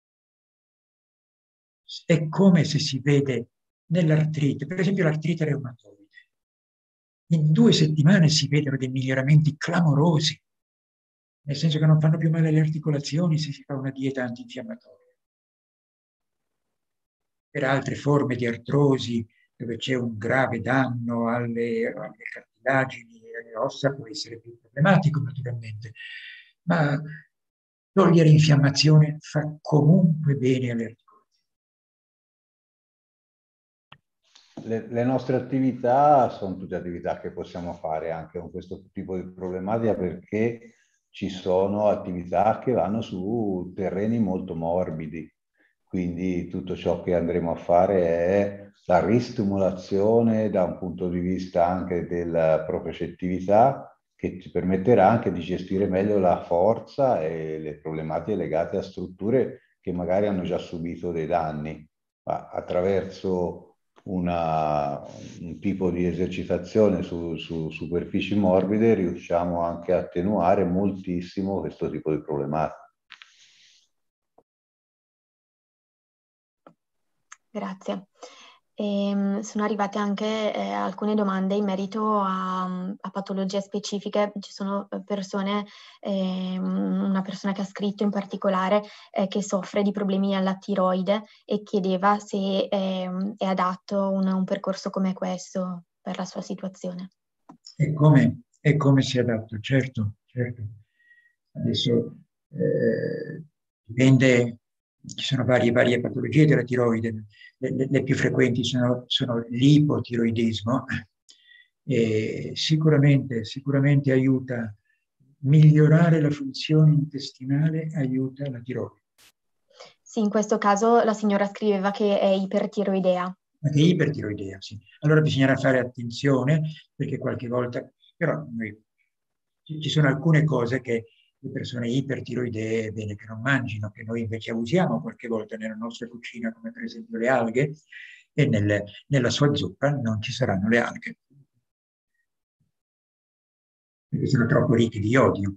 è come se si vede nell'artrite, per esempio l'artrite reumatoide. In due settimane si vedono dei miglioramenti clamorosi, nel senso che non fanno più male le articolazioni se si fa una dieta antinfiammatoria. Per altre forme di artrosi, dove c'è un grave danno alle, alle cartilagini e alle ossa, può essere più problematico naturalmente, ma togliere infiammazione fa comunque bene alle articolazioni. Le, le nostre attività sono tutte attività che possiamo fare anche con questo tipo di problematica, perché ci sono attività che vanno su terreni molto morbidi. Quindi tutto ciò che andremo a fare è la ristimolazione da un punto di vista anche della propriocettività, che ci permetterà anche di gestire meglio la forza e le problematiche legate a strutture che magari hanno già subito dei danni, ma attraverso una, un tipo di esercitazione su, su superfici morbide riusciamo anche a attenuare moltissimo questo tipo di problematiche. Grazie. E, sono arrivate anche eh, alcune domande in merito a, a patologie specifiche. Ci sono persone, eh, una persona che ha scritto in particolare eh, che soffre di problemi alla tiroide e chiedeva se eh, è adatto un, un percorso come questo per la sua situazione. E come, e come si è adatto? Certo, certo. Adesso eh, dipende, ci sono varie, varie patologie della tiroide, le, le, le più frequenti sono, sono l'ipotiroidismo, e sicuramente, sicuramente aiuta a migliorare la funzione intestinale, aiuta la tiroide. Sì, in questo caso la signora scriveva che è ipertiroidea. Anche ipertiroidea, sì. Allora bisognerà fare attenzione, perché qualche volta, però noi, ci sono alcune cose che le persone ipertiroidee è bene che non mangino, che noi invece usiamo qualche volta nella nostra cucina, come per esempio le alghe, e nel, nella sua zuppa non ci saranno le alghe, perché sono troppo ricche di iodio.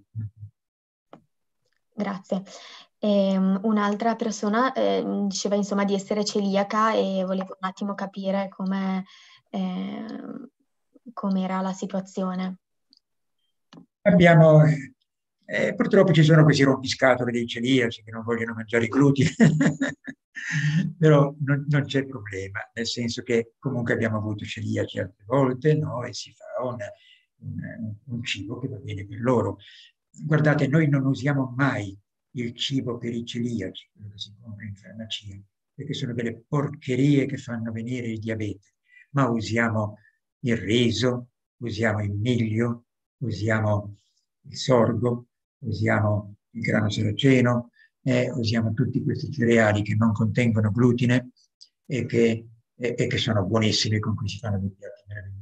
Grazie. E, um, un'altra persona eh, diceva insomma di essere celiaca e volevo un attimo capire come eh, com'era la situazione. Abbiamo, eh, purtroppo ci sono questi rompiscatole dei celiaci che non vogliono mangiare i glutine, però non, non c'è problema, nel senso che comunque abbiamo avuto celiaci altre volte, no? E si fa una, un, un cibo che va bene per loro. Guardate, noi non usiamo mai il cibo per i celiaci, quello che si compra in farmacia, perché sono delle porcherie che fanno venire il diabete, ma usiamo il riso, usiamo il miglio, usiamo il sorgo, usiamo il grano saraceno, eh, usiamo tutti questi cereali che non contengono glutine e che, e, e che sono buonissimi, con cui si fanno dei piatti meravigliosi.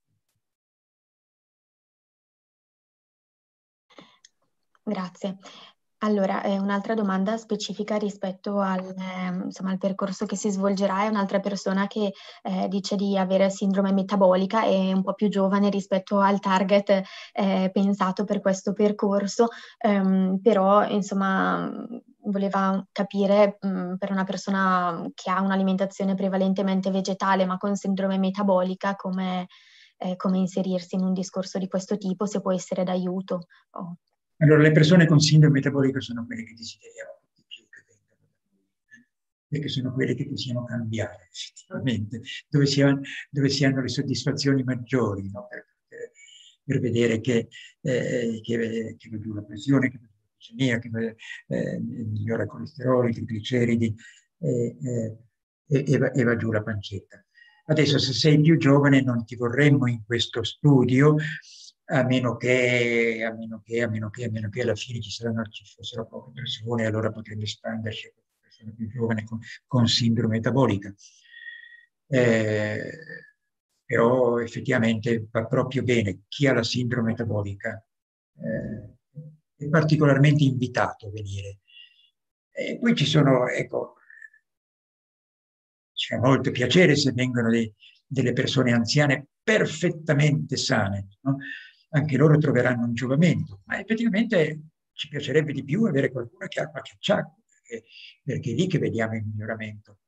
Grazie. Allora, eh, un'altra domanda specifica rispetto al, eh, insomma, al percorso che si svolgerà è un'altra persona che eh, dice di avere sindrome metabolica e un po' più giovane rispetto al target eh, pensato per questo percorso, ehm, però insomma voleva capire mh, per una persona che ha un'alimentazione prevalentemente vegetale ma con sindrome metabolica come, eh, come inserirsi in un discorso di questo tipo, se può essere d'aiuto. Oh. Allora, le persone con sindrome metabolica sono quelle che desideriamo di più che vengano da noi, perché sono quelle che possiamo cambiare effettivamente, dove si, ha, dove si hanno le soddisfazioni maggiori, no? per, per, per vedere che, eh, che, che va giù la pressione, che va giù la glicemia, che va, eh, migliora il colesterolo, i trigliceridi eh, eh, e, e, va, e va giù la pancetta. Adesso, se sei più giovane, non ti vorremmo in questo studio, a meno che, a meno che, a meno che, a meno che alla fine ci saranno, ci fossero poche persone, allora potrebbe espandersi a persone più giovani con, con sindrome metabolica. Eh, però effettivamente va proprio bene. Chi ha la sindrome metabolica eh, è particolarmente invitato a venire. E poi ci sono, ecco, ci fa molto piacere se vengono dei, delle persone anziane perfettamente sane, no? Anche loro troveranno un giovamento, ma effettivamente ci piacerebbe di più avere qualcuno che ha qualche acciacco, perché, perché è lì che vediamo il miglioramento.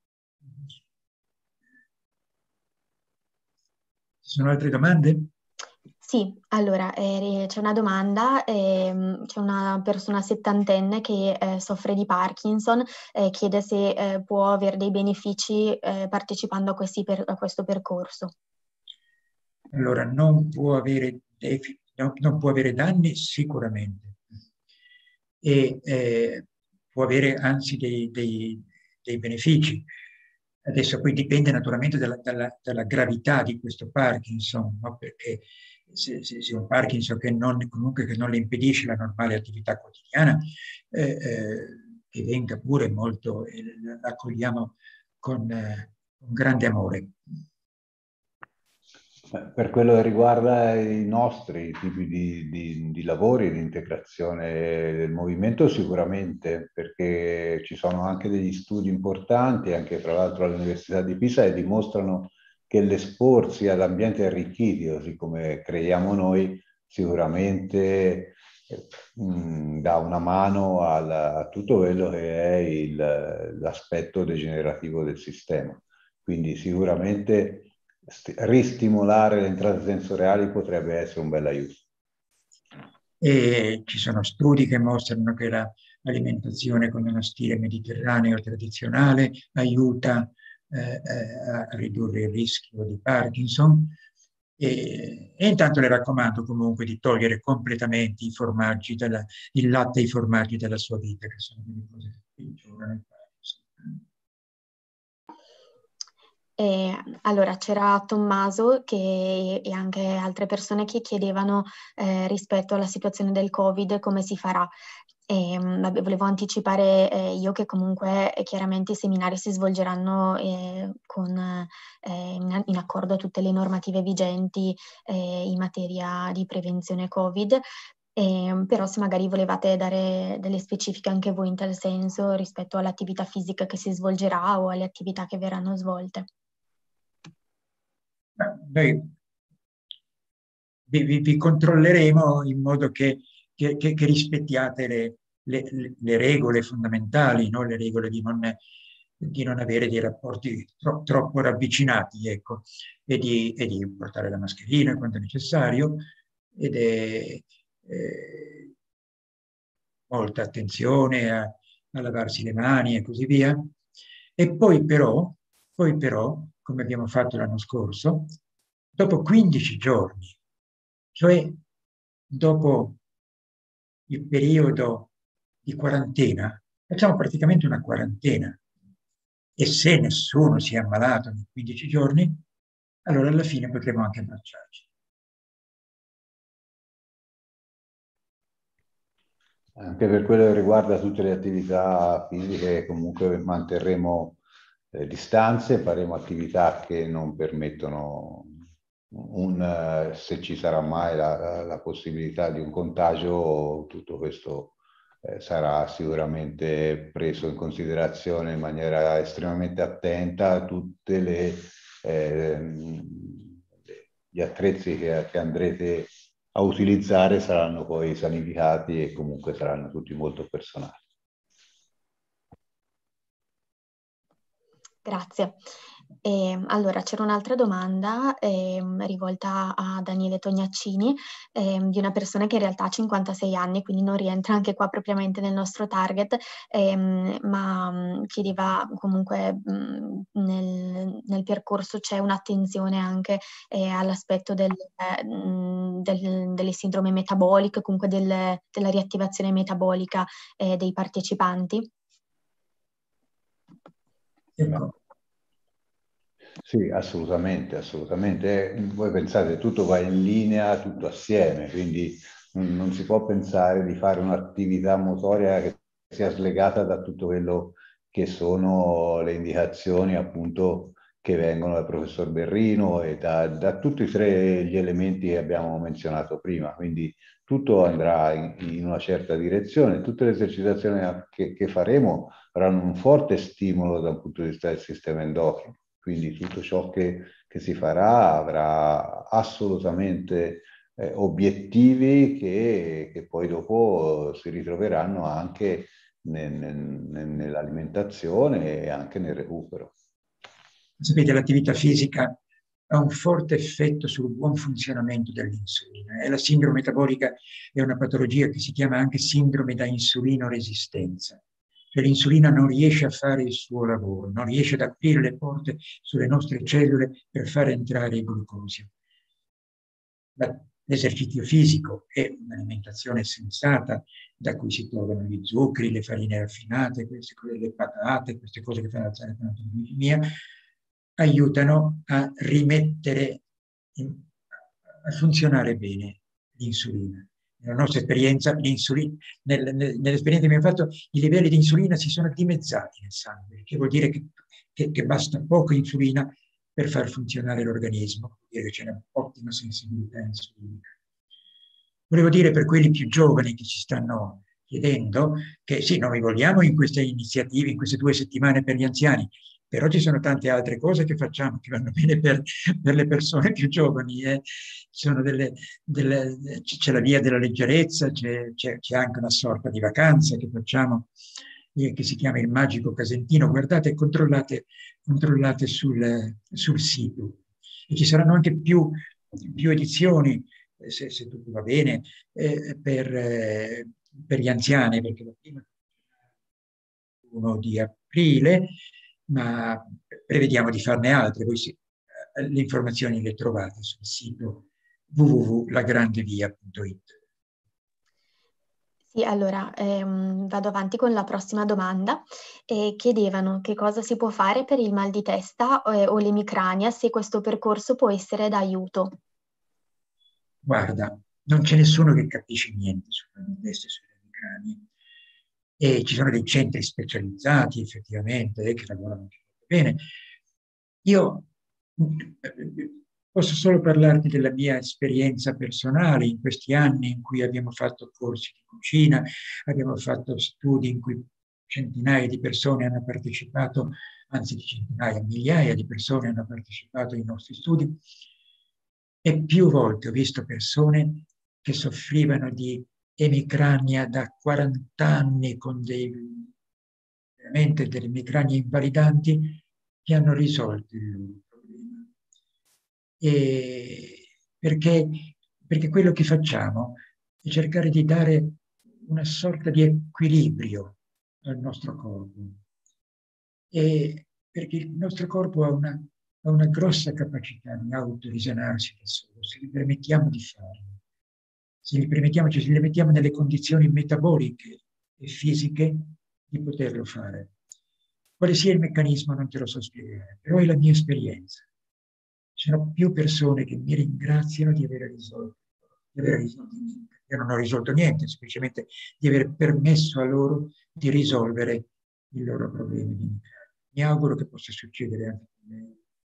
Ci sono altre domande? Sì, allora eh, c'è una domanda, ehm, c'è una persona settantenne che eh, soffre di Parkinson, eh, chiede se eh, può avere dei benefici eh, partecipando a, questi per- a questo percorso. Allora, non può avere, no, non può avere danni sicuramente, e eh, può avere anzi dei, dei, dei benefici. Adesso poi dipende naturalmente dalla, dalla, dalla gravità di questo Parkinson, no? Perché se, se, se è un Parkinson che non, comunque che non le impedisce la normale attività quotidiana, eh, eh, che venga pure molto, eh, l'accogliamo con, eh, con grande amore. Per quello che riguarda i nostri tipi di, di, di lavori, di integrazione del movimento, sicuramente, perché ci sono anche degli studi importanti, anche tra l'altro all'Università di Pisa, che dimostrano che l'esporsi ad ambienti arricchiti, così come creiamo noi, sicuramente mh, dà una mano al, a tutto quello che è l'aspetto degenerativo del sistema. Quindi sicuramente ristimolare le entrate sensoriali potrebbe essere un bel aiuto. E ci sono studi che mostrano che l'alimentazione con uno stile mediterraneo tradizionale aiuta eh, a ridurre il rischio di Parkinson. E, e intanto le raccomando comunque di togliere completamente i formaggi della, il latte e i formaggi dalla sua vita, che sono delle cose che peggiorano il Parkinson. E, allora c'era Tommaso che, e anche altre persone che chiedevano eh, rispetto alla situazione del Covid come si farà. E, vabbè, volevo anticipare eh, io che comunque eh, chiaramente i seminari si svolgeranno eh, con, eh, in, in accordo a tutte le normative vigenti eh, in materia di prevenzione Covid. E, però se magari volevate dare delle specifiche anche voi in tal senso rispetto all'attività fisica che si svolgerà o alle attività che verranno svolte. Noi vi, vi, vi controlleremo in modo che, che, che, che rispettiate le, le, le regole fondamentali, no? Le regole di non, di non avere dei rapporti tro, troppo ravvicinati, ecco, e di, e di portare la mascherina quando necessario, ed è eh, molta attenzione a, a lavarsi le mani e così via. E poi però, poi però, come abbiamo fatto l'anno scorso, dopo quindici giorni, cioè dopo il periodo di quarantena, facciamo praticamente una quarantena. E se nessuno si è ammalato nei quindici giorni, allora alla fine potremo anche abbracciarci. Anche per quello che riguarda tutte le attività fisiche, comunque manterremo eh, distanze, faremo attività che non permettono, un, se ci sarà mai la, la possibilità di un contagio, tutto questo eh, sarà sicuramente preso in considerazione in maniera estremamente attenta. Tutte le eh, gli attrezzi che, che andrete a utilizzare saranno poi sanificati e comunque saranno tutti molto personali. Grazie. E, allora, c'era un'altra domanda eh, rivolta a Daniele Tognaccini eh, di una persona che in realtà ha cinquantasei anni, quindi non rientra anche qua propriamente nel nostro target, ehm, ma mh, chiedeva comunque mh, nel, nel percorso c'è un'attenzione anche eh, all'aspetto del, eh, del, delle sindrome metaboliche, comunque del, della riattivazione metabolica eh, dei partecipanti. Ecco. Sì, assolutamente, assolutamente. Eh, Voi pensate, tutto va in linea, tutto assieme, quindi non, non si può pensare di fare un'attività motoria che sia slegata da tutto quello che sono le indicazioni appunto che vengono dal professor Berrino e da, da tutti e tre gli elementi che abbiamo menzionato prima. Quindi tutto andrà in, in una certa direzione, tutte le esercitazioni che, che faremo avranno un forte stimolo dal punto di vista del sistema endocrino. Quindi tutto ciò che, che si farà avrà assolutamente eh, obiettivi che, che poi dopo si ritroveranno anche nel, nel, nell'alimentazione e anche nel recupero. Sapete, l'attività fisica ha un forte effetto sul buon funzionamento dell'insulina. E la sindrome metabolica è una patologia che si chiama anche sindrome da insulinoresistenza. Cioè l'insulina non riesce a fare il suo lavoro, non riesce ad aprire le porte sulle nostre cellule per far entrare il glucosio. L'esercizio fisico è un'alimentazione sensata da cui si trovano gli zuccheri, le farine raffinate, queste cose, le patate, queste cose che fanno alzare la glicemia, aiutano a rimettere in, a funzionare bene l'insulina. Nella nostra esperienza, l'insulina, nel, nel, nell'esperienza che abbiamo fatto, i livelli di insulina si sono dimezzati nel sangue, che vuol dire che, che, che basta poca insulina per far funzionare l'organismo, vuol dire che c'è un'ottima sensibilità insulinica. Volevo dire per quelli più giovani che ci stanno chiedendo che sì, noi vogliamo in queste iniziative, in queste due settimane per gli anziani, però ci sono tante altre cose che facciamo che vanno bene per, per le persone più giovani. Eh. Sono delle, delle, c'è la via della leggerezza, c'è, c'è, c'è anche una sorta di vacanza che facciamo, eh, che si chiama il Magico Casentino. Guardate, controllate, controllate sul, sul sito. E ci saranno anche più, più edizioni, se, se tutto va bene, eh, per, eh, per gli anziani, perché la prima è uno di aprile, ma prevediamo di farne altre. Voi sì, le informazioni le trovate sul sito w w w punto lagrandevia punto it. Sì, allora ehm, vado avanti con la prossima domanda. Eh, chiedevano che cosa si può fare per il mal di testa eh, o l'emicrania, se questo percorso può essere d'aiuto. Guarda, non c'è nessuno che capisce niente sul mal di testa e sulle emicranie. E ci sono dei centri specializzati effettivamente eh, che lavorano molto bene. Io posso solo parlarti della mia esperienza personale in questi anni in cui abbiamo fatto corsi di cucina, abbiamo fatto studi in cui centinaia di persone hanno partecipato, anzi di centinaia, migliaia di persone hanno partecipato ai nostri studi, e più volte ho visto persone che soffrivano di emicrania da quaranta anni con dei, veramente delle emicranie invalidanti che hanno risolto il loro problema. E perché, perché quello che facciamo è cercare di dare una sorta di equilibrio al nostro corpo. E perché il nostro corpo ha una, ha una grossa capacità di autorisanarsi da solo, se gli permettiamo di farlo. Se gli permettiamo, cioè se li mettiamo nelle condizioni metaboliche e fisiche di poterlo fare. Quale sia il meccanismo non te lo so spiegare, però è la mia esperienza. Ci sono più persone che mi ringraziano di aver risolto, di aver risolto niente. Io non ho risolto niente, semplicemente di aver permesso a loro di risolvere i loro problemi di vita. Mi auguro che possa succedere anche a me.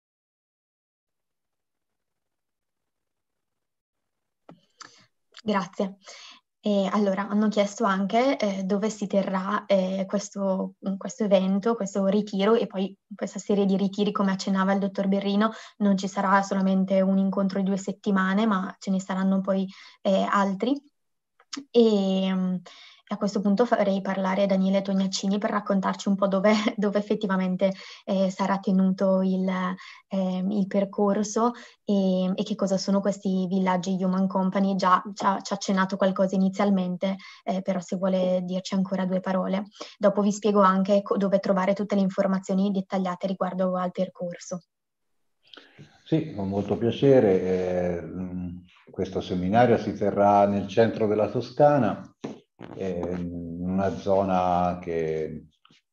Grazie. E allora, hanno chiesto anche eh, dove si terrà eh, questo, questo evento, questo ritiro, e poi questa serie di ritiri, come accennava il dottor Berrino, non ci sarà solamente un incontro di due settimane, ma ce ne saranno poi eh, altri. E um, a questo punto farei parlare Daniele Tognaccini per raccontarci un po' dove, dove effettivamente eh, sarà tenuto il, eh, il percorso e, e che cosa sono questi villaggi Human Company. Già ci ha, ci ha accennato qualcosa inizialmente, eh, però se vuole dirci ancora due parole. Dopo vi spiego anche dove trovare tutte le informazioni dettagliate riguardo al percorso. Sì, con molto piacere. Eh, questo seminario si terrà nel centro della Toscana, eh, in una zona che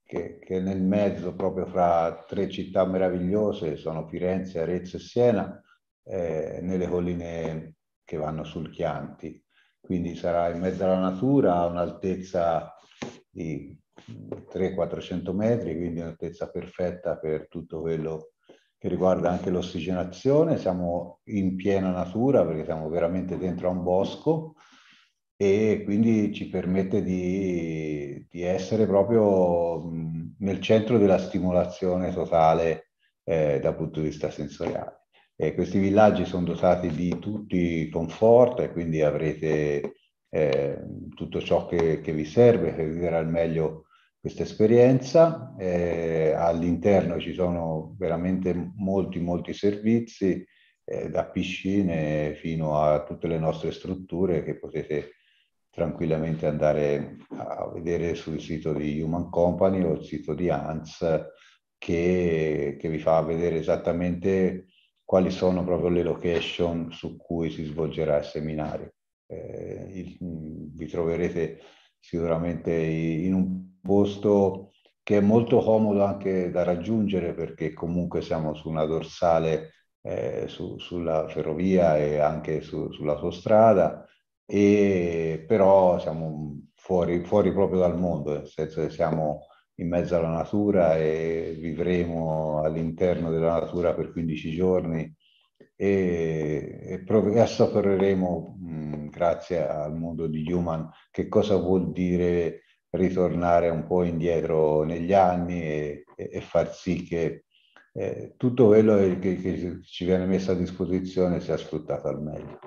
che, che è nel mezzo, proprio fra tre città meravigliose, sono Firenze, Arezzo e Siena, eh, nelle colline che vanno sul Chianti. Quindi sarà in mezzo alla natura, a un'altezza di trecento quattrocento metri, quindi un'altezza perfetta per tutto quello che riguarda anche l'ossigenazione. Siamo in piena natura perché siamo veramente dentro a un bosco, e quindi ci permette di, di essere proprio mh, nel centro della stimolazione totale eh, dal punto di vista sensoriale. E questi villaggi sono dotati di tutti i comfort, e quindi avrete eh, tutto ciò che, che vi serve per vivere al meglio questa esperienza. Eh, all'interno ci sono veramente molti, molti servizi, eh, da piscine fino a tutte le nostre strutture che potete tranquillamente andare a vedere sul sito di Human Company o il sito di ANTS, che, che vi fa vedere esattamente quali sono proprio le location su cui si svolgerà il seminario. Eh, il, vi troverete sicuramente in un posto che è molto comodo anche da raggiungere, perché comunque siamo su una dorsale eh, su, sulla ferrovia e anche su, sull'autostrada, e però siamo fuori, fuori proprio dal mondo, nel senso che siamo in mezzo alla natura e vivremo all'interno della natura per quindici giorni, e, e, prov- e assaporeremo, mh, grazie al mondo di Human, che cosa vuol dire ritornare un po' indietro negli anni e, e, e far sì che eh, tutto quello che, che ci viene messo a disposizione sia sfruttato al meglio.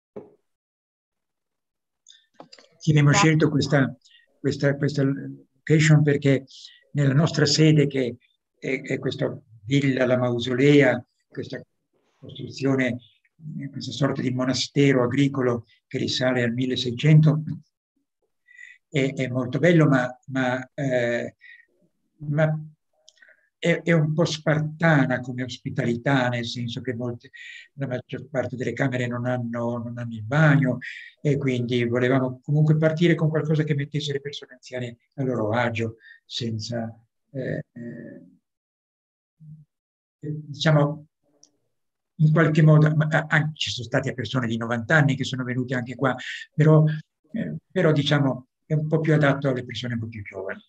Sì, abbiamo scelto questa, questa, questa location perché nella nostra sede, che è, è questa villa, la Mausolea, questa costruzione, questa sorta di monastero agricolo che risale al milleseicento, è, è molto bello, ma, ma, eh, ma è, è un po' spartana come ospitalità, nel senso che molte, la maggior parte delle camere non hanno, non hanno il bagno, e quindi volevamo comunque partire con qualcosa che mettesse le persone anziane a loro agio, senza, eh, eh, diciamo, in qualche modo, ma, anche, ci sono stati persone di novanta anni che sono venute anche qua, però, eh, però diciamo è un po' più adatto alle persone un po' più giovani.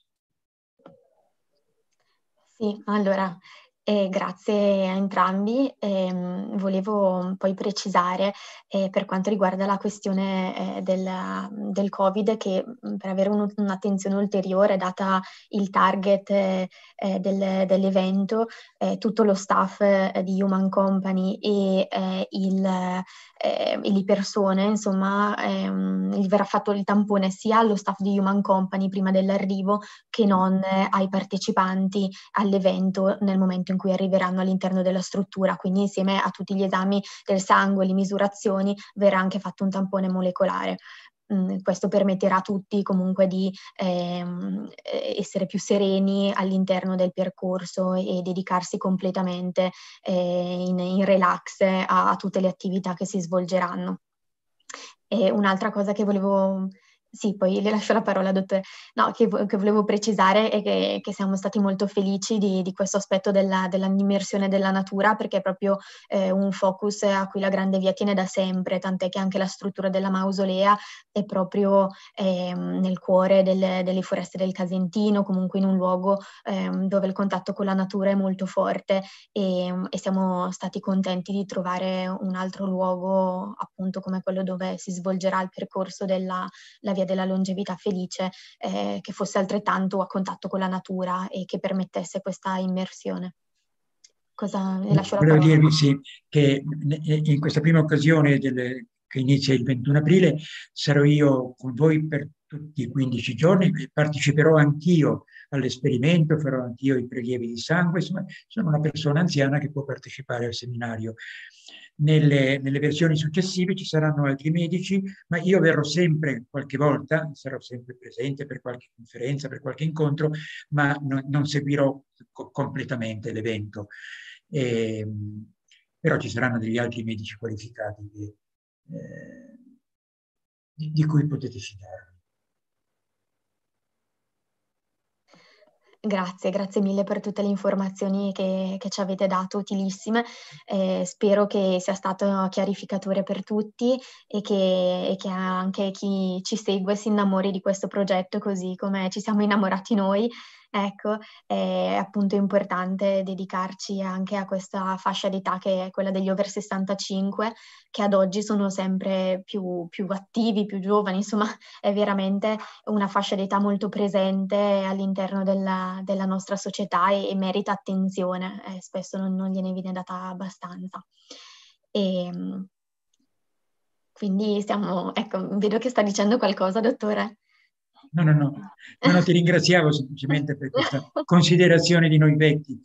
Sì, allora, eh, grazie a entrambi. Ehm, volevo poi precisare, eh, per quanto riguarda la questione eh, del, del Covid, che mh, per avere un- un'attenzione ulteriore, data il target eh, eh, del- dell'evento, eh, tutto lo staff eh, di Human Company e eh, il, eh, e le persone, insomma, ehm, gli verrà fatto il tampone sia allo staff di Human Company prima dell'arrivo che non eh, ai partecipanti all'evento nel momento in cui arriveranno all'interno della struttura. Quindi insieme a tutti gli esami del sangue, le misurazioni, verrà anche fatto un tampone molecolare. Mm, questo permetterà a tutti comunque di ehm, essere più sereni all'interno del percorso e dedicarsi completamente eh, in, in relax a, a tutte le attività che si svolgeranno. E un'altra cosa che volevo, sì, poi le lascio la parola, dottore, no, che, vo- che volevo precisare è che, che siamo stati molto felici di, di questo aspetto della, dell'immersione della natura, perché è proprio eh, un focus a cui la Grande Via tiene da sempre, tant'è che anche la struttura della mausolea è proprio ehm, nel cuore del- delle foreste del Casentino, comunque in un luogo ehm, dove il contatto con la natura è molto forte, e, e siamo stati contenti di trovare un altro luogo appunto come quello dove si svolgerà il percorso della la via della longevità felice, eh, che fosse altrettanto a contatto con la natura e che permettesse questa immersione. Cosa ne lascio la Volevo parola? dirvi sì, che in questa prima occasione del, che inizia il ventuno aprile sarò io con voi per tutti i quindici giorni, parteciperò anch'io all'esperimento, farò anch'io i prelievi di sangue, insomma sono una persona anziana che può partecipare al seminario. Nelle, nelle versioni successive ci saranno altri medici, ma io verrò sempre qualche volta, sarò sempre presente per qualche conferenza, per qualche incontro, ma no, non seguirò co- completamente l'evento. E, però ci saranno degli altri medici qualificati che, eh, di, di cui potete fidarvi. Grazie, grazie mille per tutte le informazioni che, che ci avete dato, utilissime. Eh, spero che sia stato chiarificatore per tutti e che, e che anche chi ci segue si innamori di questo progetto così come ci siamo innamorati noi. Ecco, è appunto importante dedicarci anche a questa fascia d'età che è quella degli over sessantacinque, che ad oggi sono sempre più, più attivi, più giovani, insomma è veramente una fascia d'età molto presente all'interno della, della nostra società e, e merita attenzione, eh, spesso non, non gliene viene data abbastanza. E, quindi stiamo, ecco, vedo che sta dicendo qualcosa, dottore. No, no, no, no, no, ti ringraziavo semplicemente per questa considerazione di noi vecchi.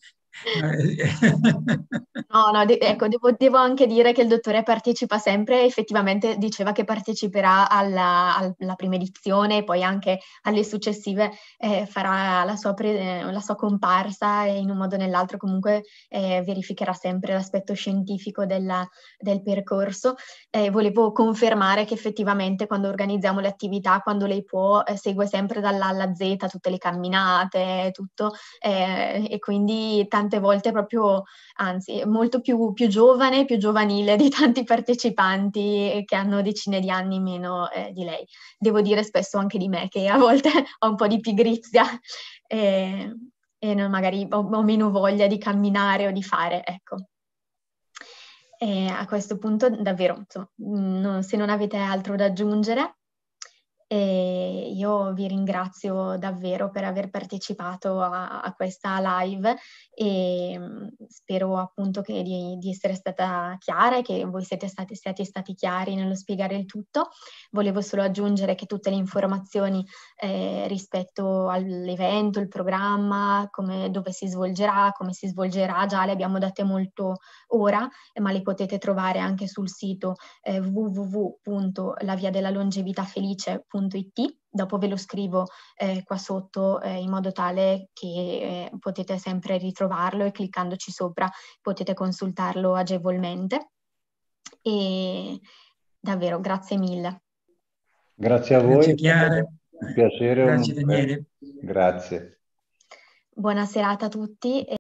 No, no, de- ecco, devo, devo anche dire che il dottore partecipa sempre, effettivamente diceva che parteciperà alla, alla prima edizione e poi anche alle successive, eh, farà la sua, pre- la sua comparsa e in un modo o nell'altro comunque eh, verificherà sempre l'aspetto scientifico della- del percorso. Eh, volevo confermare che effettivamente quando organizziamo le attività, quando lei può, eh, segue sempre dall'A alla Z tutte le camminate, tutto, eh, e quindi tante volte proprio, anzi, è molto più, più giovane, più giovanile di tanti partecipanti che hanno decine di anni meno eh, di lei. Devo dire spesso anche di me, che a volte ho un po' di pigrizia e, e non, magari ho, ho meno voglia di camminare o di fare, ecco. E a questo punto davvero, insomma, non, se non avete altro da aggiungere, e io vi ringrazio davvero per aver partecipato a, a questa live e mh, spero appunto che di, di essere stata chiara e che voi siete stati, siate stati chiari nello spiegare il tutto. Volevo solo aggiungere che tutte le informazioni eh, rispetto all'evento, il programma, come, dove si svolgerà, come si svolgerà, già le abbiamo date molto ora, ma le potete trovare anche sul sito eh, w w w punto la via della longevità felice punto i t. Dopo ve lo scrivo eh, qua sotto eh, in modo tale che eh, potete sempre ritrovarlo e cliccandoci sopra potete consultarlo agevolmente. E davvero grazie mille. Grazie a voi, Grazie è stato Chiara, un piacere, un grazie onore. Daniele. Grazie. Buona serata a tutti.